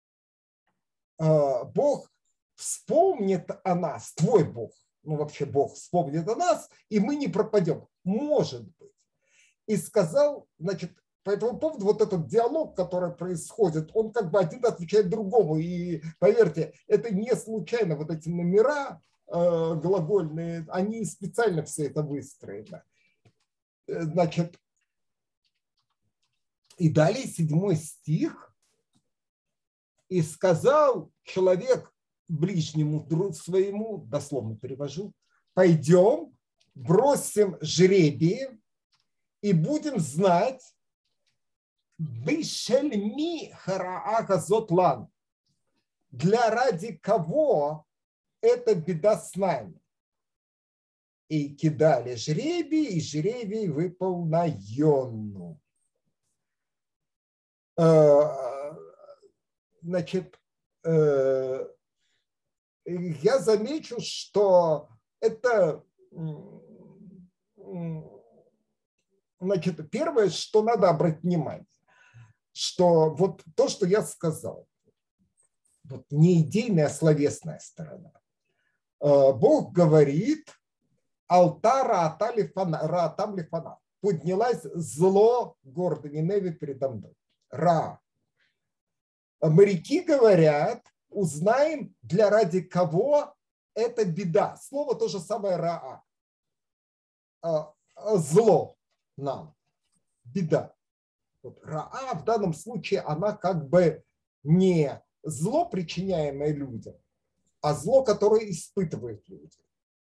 Бог вспомнит о нас, твой Бог, ну вообще Бог вспомнит о нас, и мы не пропадем. Может быть. И сказал, значит, по этому поводу вот этот диалог, который происходит, он как бы один отвечает другому. И поверьте, это не случайно, вот эти номера глагольные, они специально все это выстроены. Значит, и далее седьмой стих. И сказал человек ближнему другу своему, дословно перевожу, пойдем, бросим жребии и будем знать, бишельми харааха зотлан, для ради кого эта беда с нами. И кидали жребий, и жребий выпал на Йонну. Значит, я замечу, что это, значит, первое, что надо обратить внимание, что вот то, что я сказал, вот не идейная, а словесная сторона. Бог говорит, алтара атам лифана, поднялась зло города Ниневии передо мной. Ра. Моряки говорят, узнаем, для ради кого это беда. Слово то же самое раа. Зло нам. Беда. Вот раа в данном случае она как бы не зло, причиняемое людям, а зло, которое испытывают люди.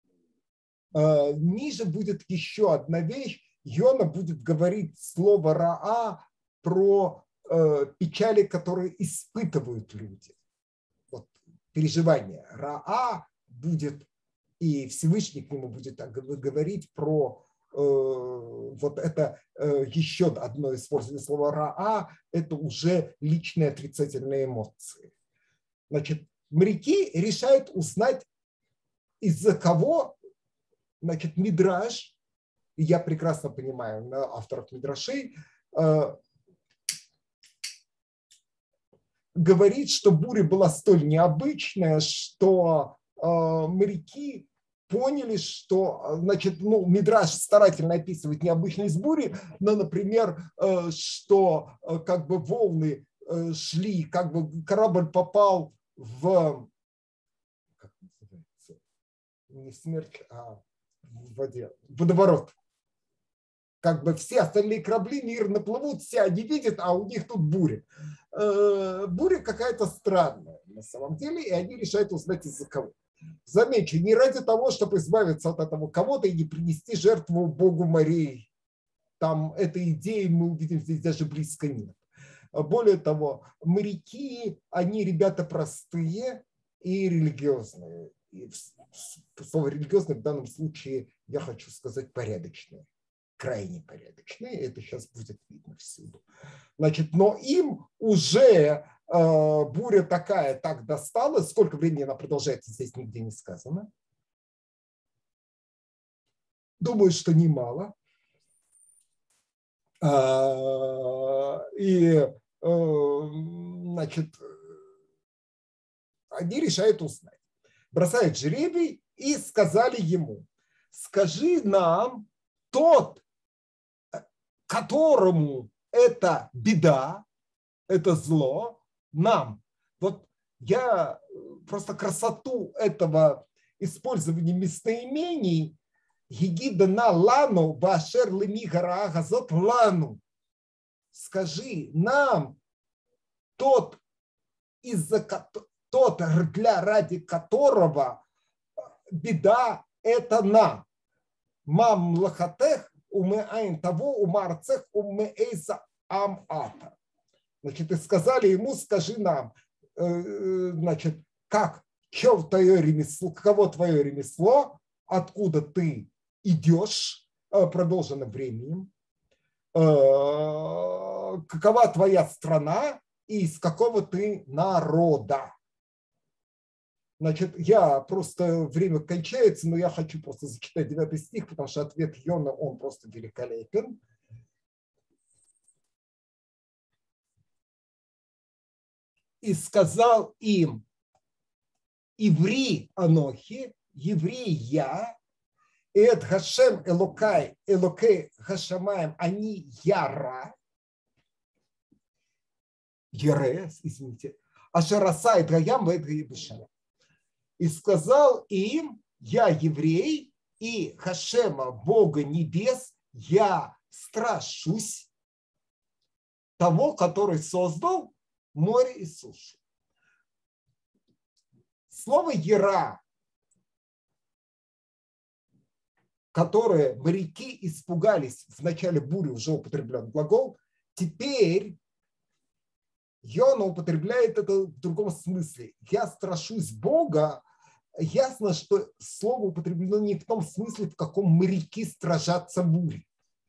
Ниже будет еще одна вещь. Йона будет говорить слово раа про печали, которые испытывают люди. Вот, переживание. Раа будет, и Всевышний к нему будет говорить про э, вот это еще одно использование слова «раа», это уже личные отрицательные эмоции. Значит, моряки решают узнать, из-за кого, значит, Мидраш, и я прекрасно понимаю авторов Мидрашей, говорит, что буря была столь необычная, что моряки поняли, что, значит, ну, Мидраш старательно описывает необычность бури, но, например, что как бы волны шли, как бы корабль попал в, как называется, не смерть, а в воде, водоворот. Как бы все остальные корабли мирно плывут, все они видят, а у них тут буря. Буря какая-то странная на самом деле, и они решают узнать, из-за кого. Замечу, не ради того, чтобы избавиться от этого кого-то и не принести жертву богу морей. Там этой идеи, мы увидим, здесь даже близко нет. Более того, моряки, они ребята простые и религиозные. И слово религиозные в данном случае, я хочу сказать, порядочные. Крайне порядочные. Это сейчас будет видно всюду. Значит, но им уже э, буря такая так достала. Сколько времени она продолжается, здесь нигде не сказано. Думаю, что немало. А, и, э, значит, они решают узнать. Бросают жребий и сказали ему: скажи нам тот, которому это беда, это зло, нам. Вот я просто красоту этого использования местоимений Егида на лану, башер леми гара газот лану. Скажи нам тот, из-за тот, для ради которого беда это нам. Мам лахатех умы айн того умарцех умы эйса ам ата. Значит, и сказали ему: скажи нам, значит, как, что твое ремесло, каково твое ремесло, откуда ты идешь продолженным временем, какова твоя страна и из какого ты народа. Значит, я просто, время кончается, но я хочу просто зачитать девятый стих, потому что ответ Йона, он просто великолепен. И сказал им: иври анохи, еврей я, эт Хашем элокай, элокей Хашамаем, они яра, яре, извините, ашарасай гаям вэдгаебышам. И сказал им: я еврей, и Хашема, Бога небес, я страшусь того, который создал море и сушу. Слово «яра», которое моряки испугались в начале бури, уже употреблен глагол, теперь Йона употребляет это в другом смысле. Я страшусь Бога. Ясно, что слово употреблено не в том смысле, в каком моряки стражатся бури.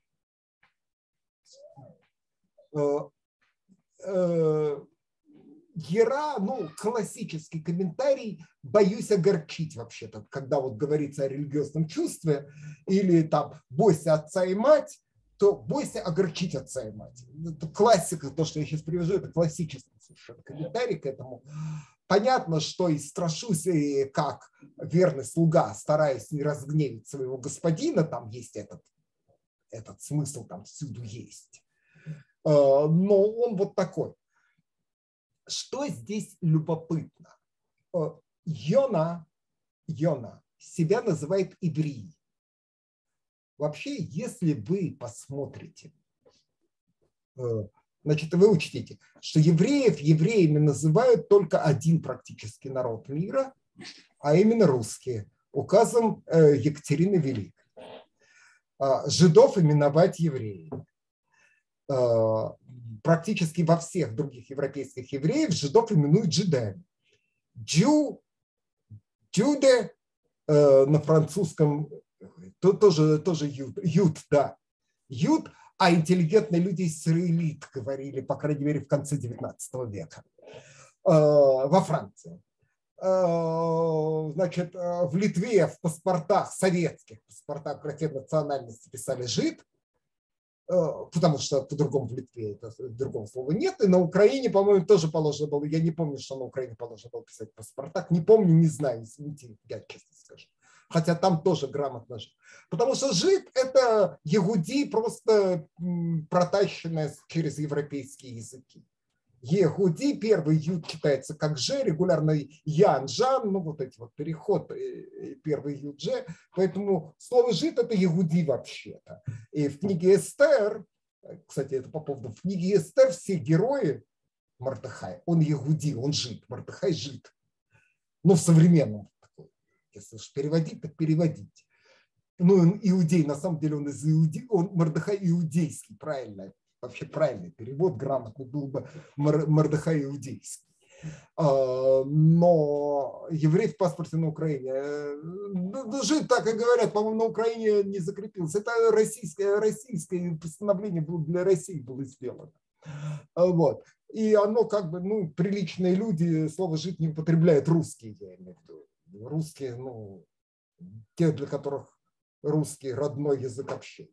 Яра, ну, классический комментарий, боюсь огорчить вообще-то, когда вот говорится о религиозном чувстве, или там бойся отца и мать, то бойся огорчить отца и мать. Это классика, то, что я сейчас привожу, это классический совершенно комментарий к этому. Понятно, что и страшусь, и как верный слуга, стараясь не разгневить своего господина, там есть этот, этот смысл, там всюду есть. Но он вот такой. Что здесь любопытно? Йона, Йона себя называет иври. Вообще, если вы посмотрите, значит, вы учтите, что евреев евреями называют только один практически народ мира, а именно русские, указом Екатерины Великой. Жидов именовать евреями. Практически во всех других европейских евреев жидов именуют жидами. Джу, джуде на французском то, тоже, тоже ют, ют, да. Юд, а интеллигентные люди израилит говорили, по крайней мере, в конце девятнадцатого века во Франции. Значит, в Литве в паспортах, советских паспортах графе национальности писали жид, потому что по-другому в Литве это, другого слова нет. И на Украине, по-моему, тоже положено было. Я не помню, что на Украине положено было писать в паспортах. Не помню, не знаю, извините, я честно скажу. Хотя там тоже грамотно жид. Потому что жид – это егуди, просто протащенная через европейские языки. Егуди, первый юд читается как же, регулярно ян, жан, ну вот эти вот переход, первый юд же. Поэтому слово жид – это егуди вообще-то. И в книге Эстер, кстати, это по поводу, в книге Эстер все герои Мордехай, он егуди, он жид, Мордехай жид. Ну, в современном. Если уж переводить, так переводить. Ну, он иудей, на самом деле он из иудей, он Мордехай иудейский, правильно. Вообще правильный перевод, грамотный был бы Мордехай иудейский. Но еврей в паспорте на Украине, жид, так и говорят, по-моему, на Украине не закрепился. Это российское, российское постановление было для России было сделано. Вот. И оно как бы, ну, приличные люди слово жид не употребляют, русские, я имею в виду. Русские, ну, те, для которых русский родной язык общения.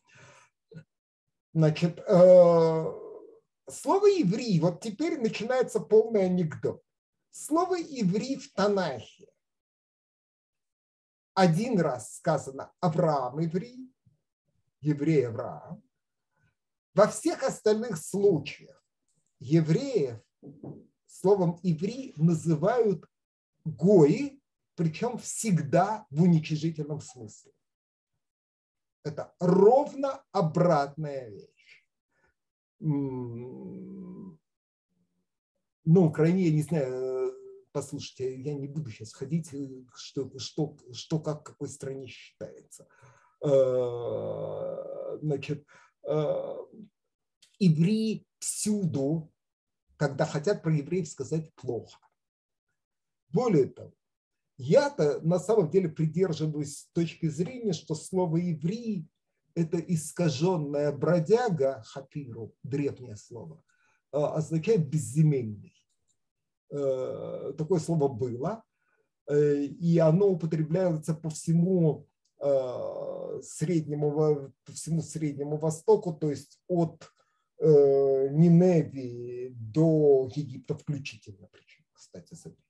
Значит, э, слово «иври», вот теперь начинается полный анекдот. Слово «иври» в Танахе один раз сказано Авраам иври, еврей Авраам. Во всех остальных случаях евреев словом «иври» называют гои, причем всегда в уничижительном смысле. Это ровно обратная вещь. Ну, в Украине, я не знаю, послушайте, я не буду сейчас ходить, что, что, что как в какой стране считается. Значит, иври всюду, когда хотят про евреев сказать плохо. Более того, я-то на самом деле придерживаюсь точки зрения, что слово «иври» – это искаженная бродяга, хапиру, древнее слово, означает «безземельный». Такое слово было, и оно употребляется по всему Среднему, по всему Среднему Востоку, то есть от Ниневии до Египта включительно, причем, кстати, замечу.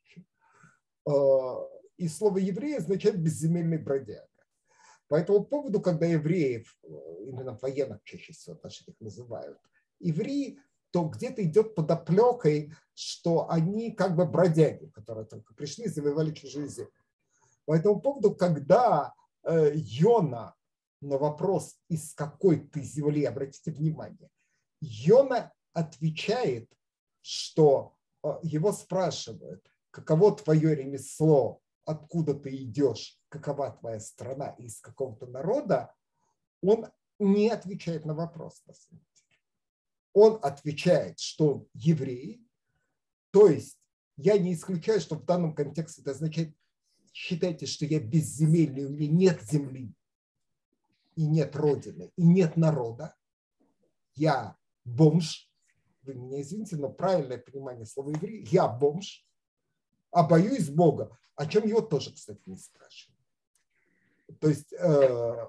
И слово «еврей» означает «безземельный бродяга». По этому поводу, когда евреев, именно в военных чаще всего отношениях называют евреи, то где-то идет подоплекой, что они как бы бродяги, которые только пришли и завоевали чужие земли. По этому поводу, когда Йона на вопрос «из какой ты земли?», обратите внимание, Йона отвечает, что его спрашивают: каково твое ремесло, откуда ты идешь, какова твоя страна, из какого-то народа, он не отвечает на вопрос. На самом деле. Он отвечает, что он еврей, то есть я не исключаю, что в данном контексте это означает: считайте, что я безземельный, у меня нет земли, и нет родины, и нет народа, я бомж, вы меня извините, но правильное понимание слова еврей, я бомж, а боюсь Бога, о чем его тоже, кстати, не спрашивают. То есть э,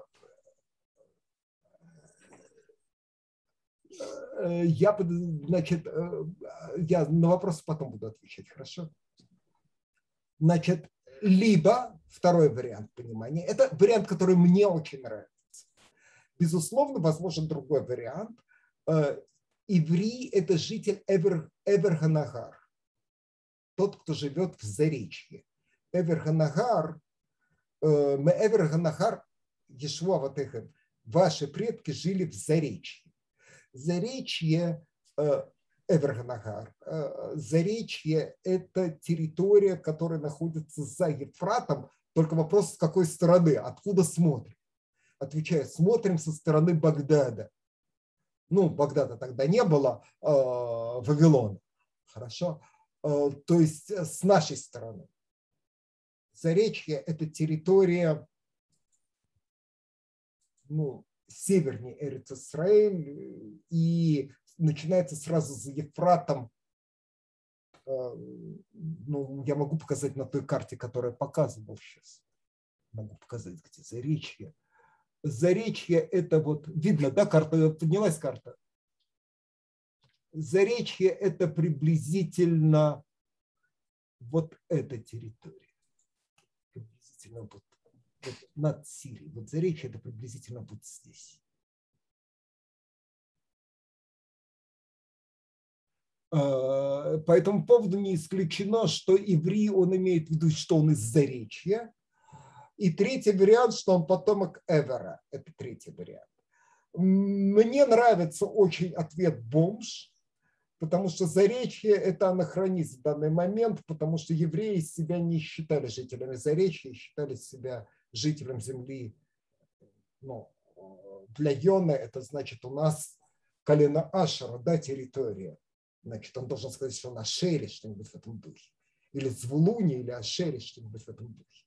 э, я, значит, э, я на вопросы потом буду отвечать, хорошо? Значит, либо второй вариант понимания, это вариант, который мне очень нравится. Безусловно, возможен другой вариант. Э, иври – это житель Эвер, Эвер-Ганагар. Тот, кто живет в Заречье. Эвер-Ганагар, Эвер-Ганагар, Ешуа Ватехен, ваши предки жили в Заречье. Заречье, Эвер-Ганагар, Заречье – это территория, которая находится за Ефратом, только вопрос, с какой стороны, откуда смотрим. Отвечаю, смотрим со стороны Багдада. Ну, Багдада тогда не было, Вавилона. Хорошо. То есть с нашей стороны. Заречье – это территория, ну, севернее Эрец-Исраэль, и начинается сразу за Ефратом. Ну, я могу показать на той карте, которую я показывал сейчас. Могу показать, где Заречье. Заречье – это вот, видно, да, карта, поднялась карта. Заречье – это приблизительно вот эта территория. Приблизительно вот, вот над Сирией. Вот Заречье – это приблизительно вот здесь. По этому поводу не исключено, что иври, он имеет в виду, что он из Заречья. И третий вариант, что он потомок Эвера. Это третий вариант. Мне нравится очень ответ бомж, потому что Заречье – это анахронизм в данный момент, потому что евреи себя не считали жителями Заречья, считали себя жителем земли. Ну, для Йона это значит у нас колено Ашера, да, территория. Значит, он должен сказать, что он Ашери, что-нибудь в этом духе. Или Звулуни, или Ашери, что-нибудь в этом духе.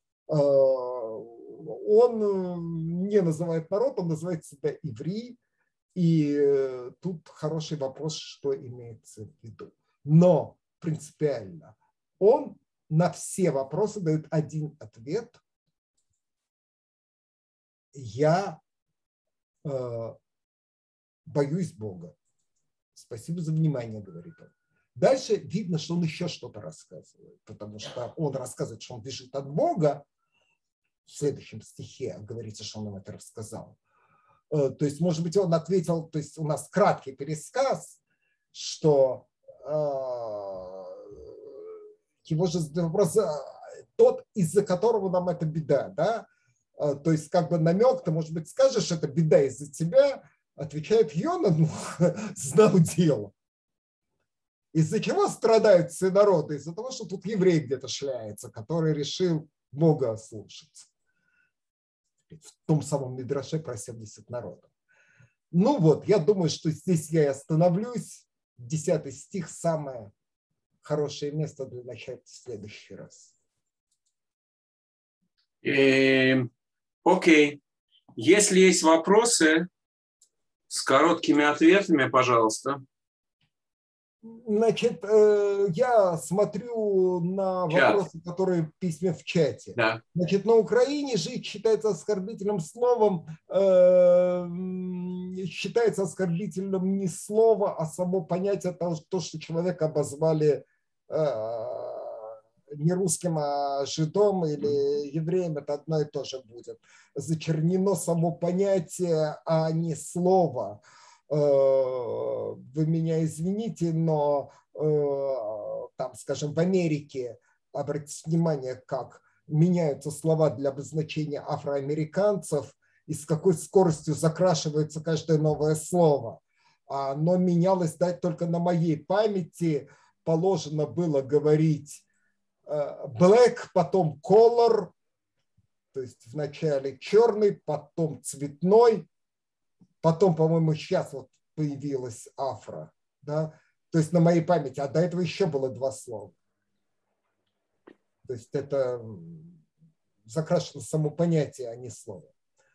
Он не называет народ, он называет себя иври. И тут хороший вопрос, что имеется в виду. Но принципиально он на все вопросы дает один ответ. Я э, боюсь Бога. Спасибо за внимание, говорит он. Дальше видно, что он еще что-то рассказывает, потому что он рассказывает, что он бежит от Бога. В следующем стихе говорится, что он нам это рассказал. То есть, может быть, он ответил, то есть у нас краткий пересказ, что его же вопрос, тот, из-за которого нам это беда, да? То есть, как бы намек, ты, может быть, скажешь, это беда из-за тебя, отвечает Йона, ну, знал дело. Из-за чего страдают все народы? Из-за того, что тут еврей где-то шляется, который решил Бога ослушаться. В том самом Мидраше про семьдесят народов. Ну вот, я думаю, что здесь я и остановлюсь. Десятый стих – самое хорошее место для начать в следующий раз. Окей. Если есть вопросы с короткими ответами, пожалуйста. Значит, я смотрю на Чат. вопросы, которые в письме в чате. Да. Значит, на Украине жить считается оскорбительным словом, считается оскорбительным не слово, а само понятие того, то, что человека обозвали не русским, а жидом или евреем, это одно и то же будет. Зачернено само понятие, а не слово. Вы меня извините, но там, скажем, в Америке, обратите внимание, как меняются слова для обозначения афроамериканцев и с какой скоростью закрашивается каждое новое слово. Оно менялось, да, только на моей памяти. Положено было говорить black, потом color, то есть вначале черный, потом цветной. Потом, по-моему, сейчас вот появилась афро, да? То есть на моей памяти, а до этого еще было два слова. То есть это закрашено само понятие, а не слово.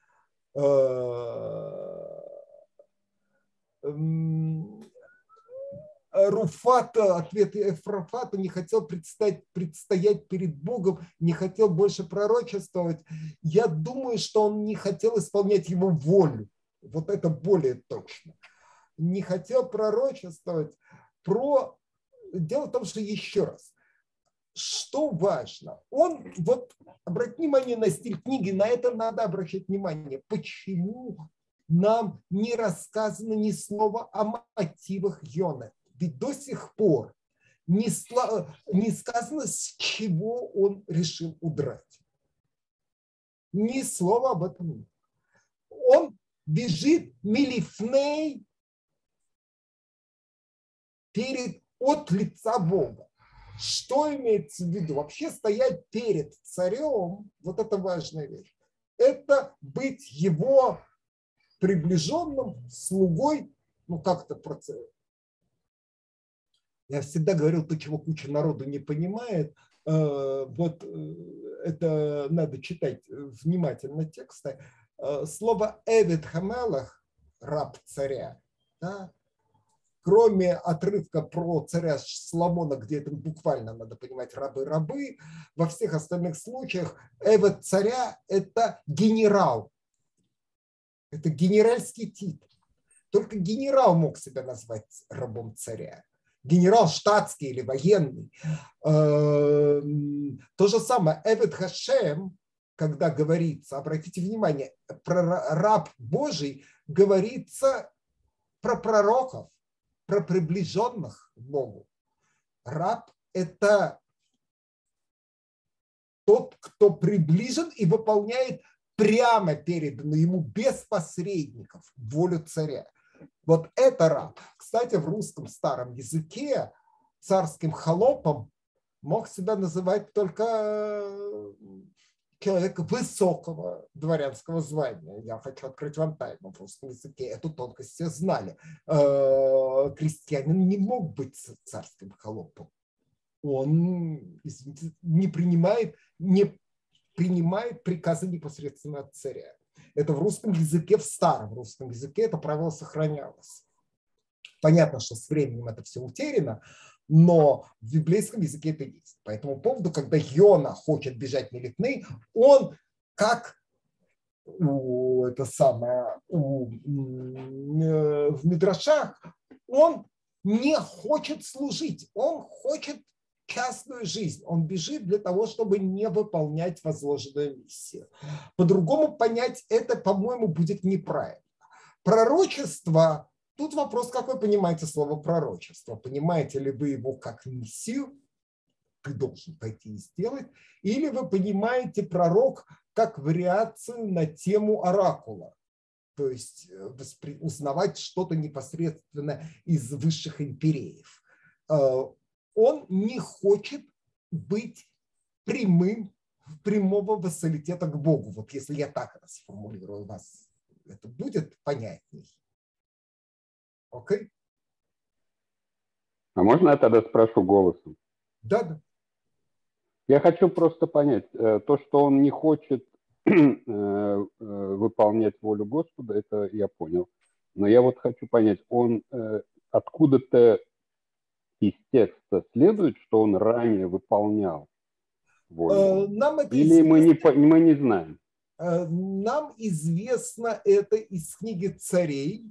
Руфат, ответ Эфрафата, не хотел предстоять, предстоять перед Богом, не хотел больше пророчествовать. Я думаю, что он не хотел исполнять его волю. Вот это более точно. Не хотел пророчествовать про... Дело в том, что еще раз, что важно, он, вот обратите внимание на стиль книги, на это надо обращать внимание. Почему нам не рассказано ни слова о мотивах Йоны? Ведь до сих пор не, сло... не сказано, с чего он решил удрать. Ни слова об этом нет. Он бежит милифней перед от лица Бога. Что имеется в виду? Вообще стоять перед царем, вот это важная вещь, это быть его приближенным слугой, ну как-то процесс. Я всегда говорил то, чего куча народу не понимает. Вот это надо читать внимательно тексты. слово «эвед хамелах», раб царя, да, кроме отрывка про царя Соломона, где это буквально надо понимать рабы-рабы, во всех остальных случаях эвед царя – это генерал. Это генеральский титул. Только генерал мог себя назвать рабом царя. Генерал штатский или военный. То же самое эвед хашем, когда говорится, обратите внимание, про раб Божий говорится про пророков, про приближенных к Богу. Раб – это тот, кто приближен и выполняет прямо переданную ему без посредников волю царя. Вот это раб. Кстати, в русском старом языке царским холопом мог себя называть только человек высокого дворянского звания. Я хочу открыть вам тайну в русском языке. Эту тонкость все знали. Крестьянин не мог быть царским холопом. Он, извините, не принимает, не принимает приказы непосредственно от царя. Это в русском языке, в старом русском языке это правило сохранялось. Понятно, что с временем это все утеряно, но в библейском языке это есть. По этому поводу, когда Йона хочет бежать Мелитны, он как у, это самое, у, в Мидрашах, он не хочет служить, он хочет частную жизнь. Он бежит для того, чтобы не выполнять возложенную миссию. По-другому понять это, по-моему, будет неправильно. Пророчество, тут вопрос, как вы понимаете слово пророчество. Понимаете ли вы его как миссию, ты должен пойти и сделать, или вы понимаете пророк как вариацию на тему оракула, то есть узнавать что-то непосредственно из высших империев. Он не хочет быть прямым, прямого вассалитета к Богу. Вот если я так сформулирую вас, это будет понятней. Окей? А можно я тогда спрошу голосом? Да, да. Я хочу просто понять, то, что он не хочет выполнять волю Господа, это я понял. Но я вот хочу понять, он откуда-то из текста следует, что он ранее выполнял волю? Нам это Или известно, мы не, мы не знаем? Нам известно это из книги Царей.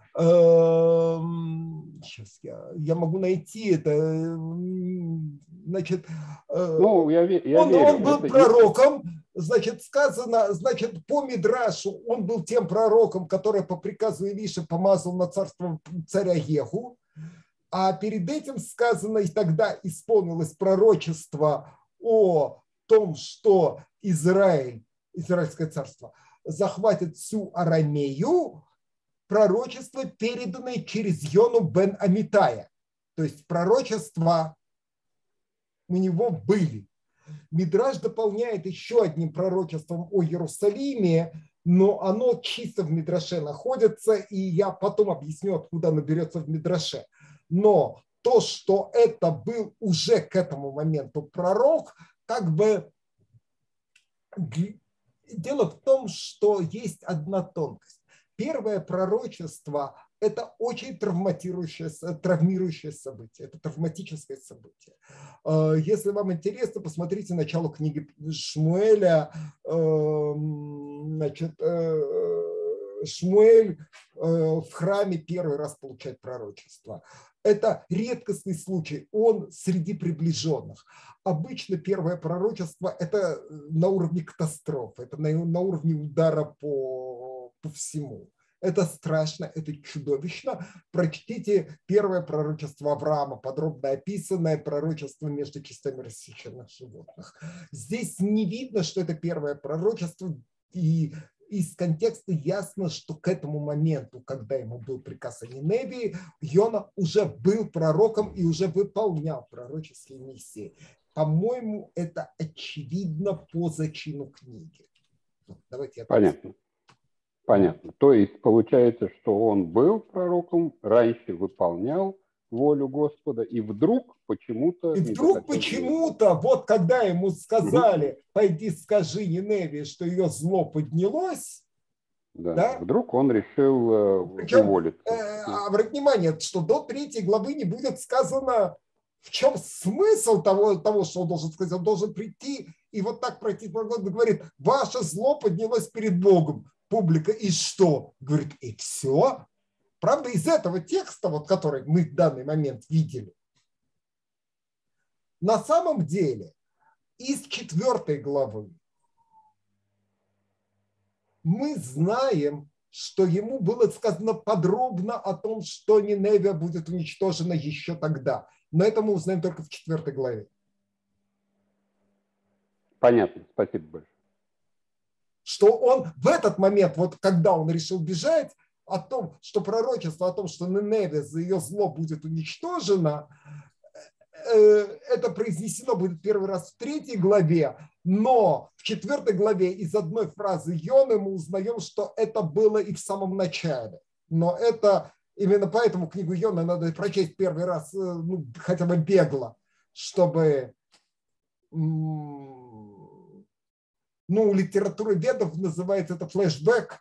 Сейчас я, я могу найти это. Значит, ну, я, я он, верю. он был это пророком, значит, сказано, значит, по Мидрашу он был тем пророком, который по приказу Илиши помазал на царство царя Еху. А перед этим сказано, и тогда исполнилось пророчество о том, что Израиль, Израильское царство, захватит всю Арамею, пророчество, переданное через Йону бен Амитая. То есть пророчества у него были. Мидраш дополняет еще одним пророчеством о Иерусалиме, но оно чисто в Мидраше находится, и я потом объясню, откуда оно берется в Мидраше. Но то, что это был уже к этому моменту пророк, как бы дело в том, что есть одна тонкость. Первое пророчество – это очень травматирующее, травмирующее событие, это травматическое событие. Если вам интересно, посмотрите начало книги Шмуэля, значит, Шмуэль в храме первый раз получает пророчество. Это редкостный случай, он среди приближенных. Обычно первое пророчество – это на уровне катастрофы, это на, на уровне удара по, по всему. Это страшно, это чудовищно. Прочтите первое пророчество Авраама, подробно описанное пророчество между частями рассеченных животных. Здесь не видно, что это первое пророчество, и из контекста ясно, что к этому моменту, когда ему был приказ о Ниневии, Йона уже был пророком и уже выполнял пророческие миссии. По-моему, это очевидно по зачину книги. Давайте я Понятно. Понятно. То есть получается, что он был пророком, раньше выполнял волю Господа, и вдруг почему-то... И вдруг почему-то, вот когда ему сказали, пойди скажи Ниневии, что ее зло поднялось, Да. Да? Вдруг он решил э, Причем, уволиться. э, обратите внимание, что до третьей главы не будет сказано, в чем смысл того, того, что он должен сказать. Он должен прийти и вот так пройти по году, говорит, ваше зло поднялось перед Богом. Публика, и что? Говорит, и все. Правда, из этого текста, вот, который мы в данный момент видели, на самом деле из четвертой главы мы знаем, что ему было сказано подробно о том, что Ниневия будет уничтожена еще тогда. Но это мы узнаем только в четвертой главе. Понятно, спасибо большое. Что он в этот момент, вот когда он решил бежать, о том, что пророчество о том, что Ниневия за ее зло будет уничтожена, это произнесено будет первый раз в третьей главе, но в четвертой главе из одной фразы Йоны мы узнаем, что это было и в самом начале. Но это именно поэтому книгу Йоны надо прочесть первый раз, ну, хотя бы бегло, чтобы, ну, у литературы ведов называется это флешбэк.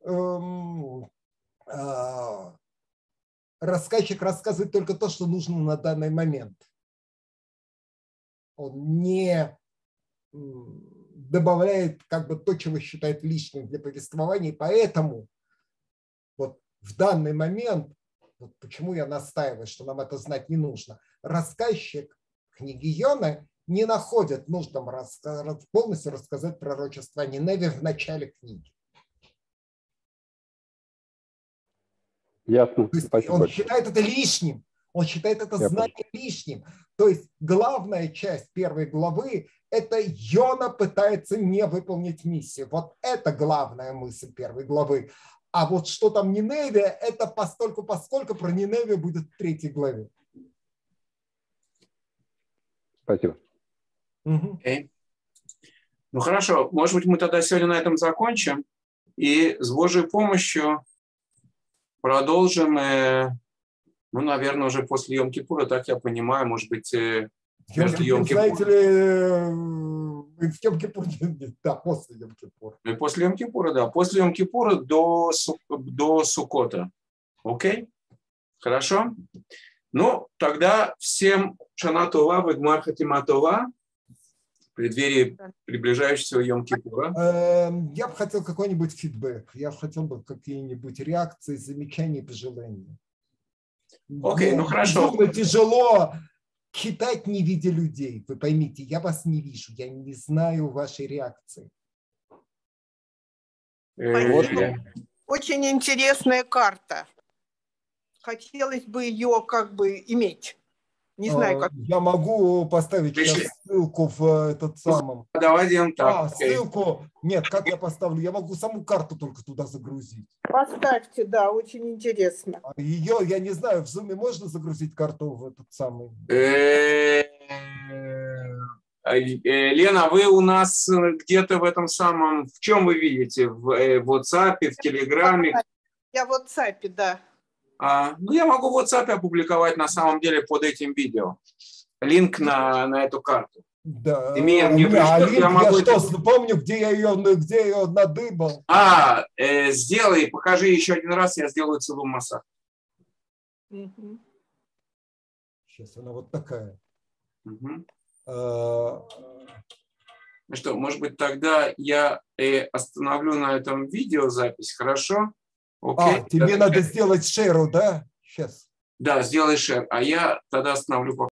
Рассказчик рассказывает только то, что нужно на данный момент. Он не добавляет как бы то, чего считает лишним для повествования, и поэтому вот в данный момент, вот почему я настаиваю, что нам это знать не нужно, рассказчик книги Йоны не находит нужным полностью рассказать пророчество о Ниневии в начале книги. Ясно. Он большое. Считает это лишним. Он считает это Я знание понял. лишним. То есть главная часть первой главы – это Йона пытается не выполнить миссию. Вот это главная мысль первой главы. А вот что там Ниневия – это постольку, поскольку про Ниневию будет в третьей главе. Спасибо. Угу. Okay. Ну хорошо, может быть, мы тогда сегодня на этом закончим. И с Божьей помощью продолжим, ну, наверное, уже после Йом-Кипура, так я понимаю, может быть, между Йом-Кипуром. Знаете ли, в Йом-Кипур, да, после Йом-Кипура. И после Йом-Кипура, да, после Йом-Кипура до, до Суккота. Окей? Хорошо? Ну, тогда всем Шана Това, Вегмар Хатима Това, в преддверии приближающегося Йом-Кипура. Я бы хотел какой-нибудь фидбэк, я бы хотел бы какие-нибудь реакции, замечания, пожелания. Окей, okay, ну хорошо. Безумно тяжело читать, не видя людей. Вы поймите, я вас не вижу, я не знаю вашей реакции. Спасибо. Очень интересная карта. Хотелось бы ее как бы иметь. Не знаю, как. Я могу поставить сейчас ссылку в этот самом. Давай делаем так. А, ссылку. Нет, как я поставлю? Я могу саму карту только туда загрузить. Поставьте, да, очень интересно. Ее, я не знаю, в Zoom можно загрузить карту в этот самый? Лена, вы у нас где-то в этом самом, в чем вы видите? В WhatsApp, в Телеграме? Я в WhatsApp, да. А, ну, я могу в WhatsApp опубликовать на самом деле под этим видео линк на, на эту карту. Да. Имея мне пришлет, а линк, я могу я это... что, помню, где я ее, где я ее надыбал. А, э, сделай, покажи еще один раз, я сделаю целую массаж. Угу. Сейчас она вот такая. Угу. А... Ну что, может быть, тогда я э, остановлю на этом видеозапись, хорошо? Окей. А, тебе да, надо сделать шеру, да? Сейчас. Да, сделай шер. А я тогда остановлю.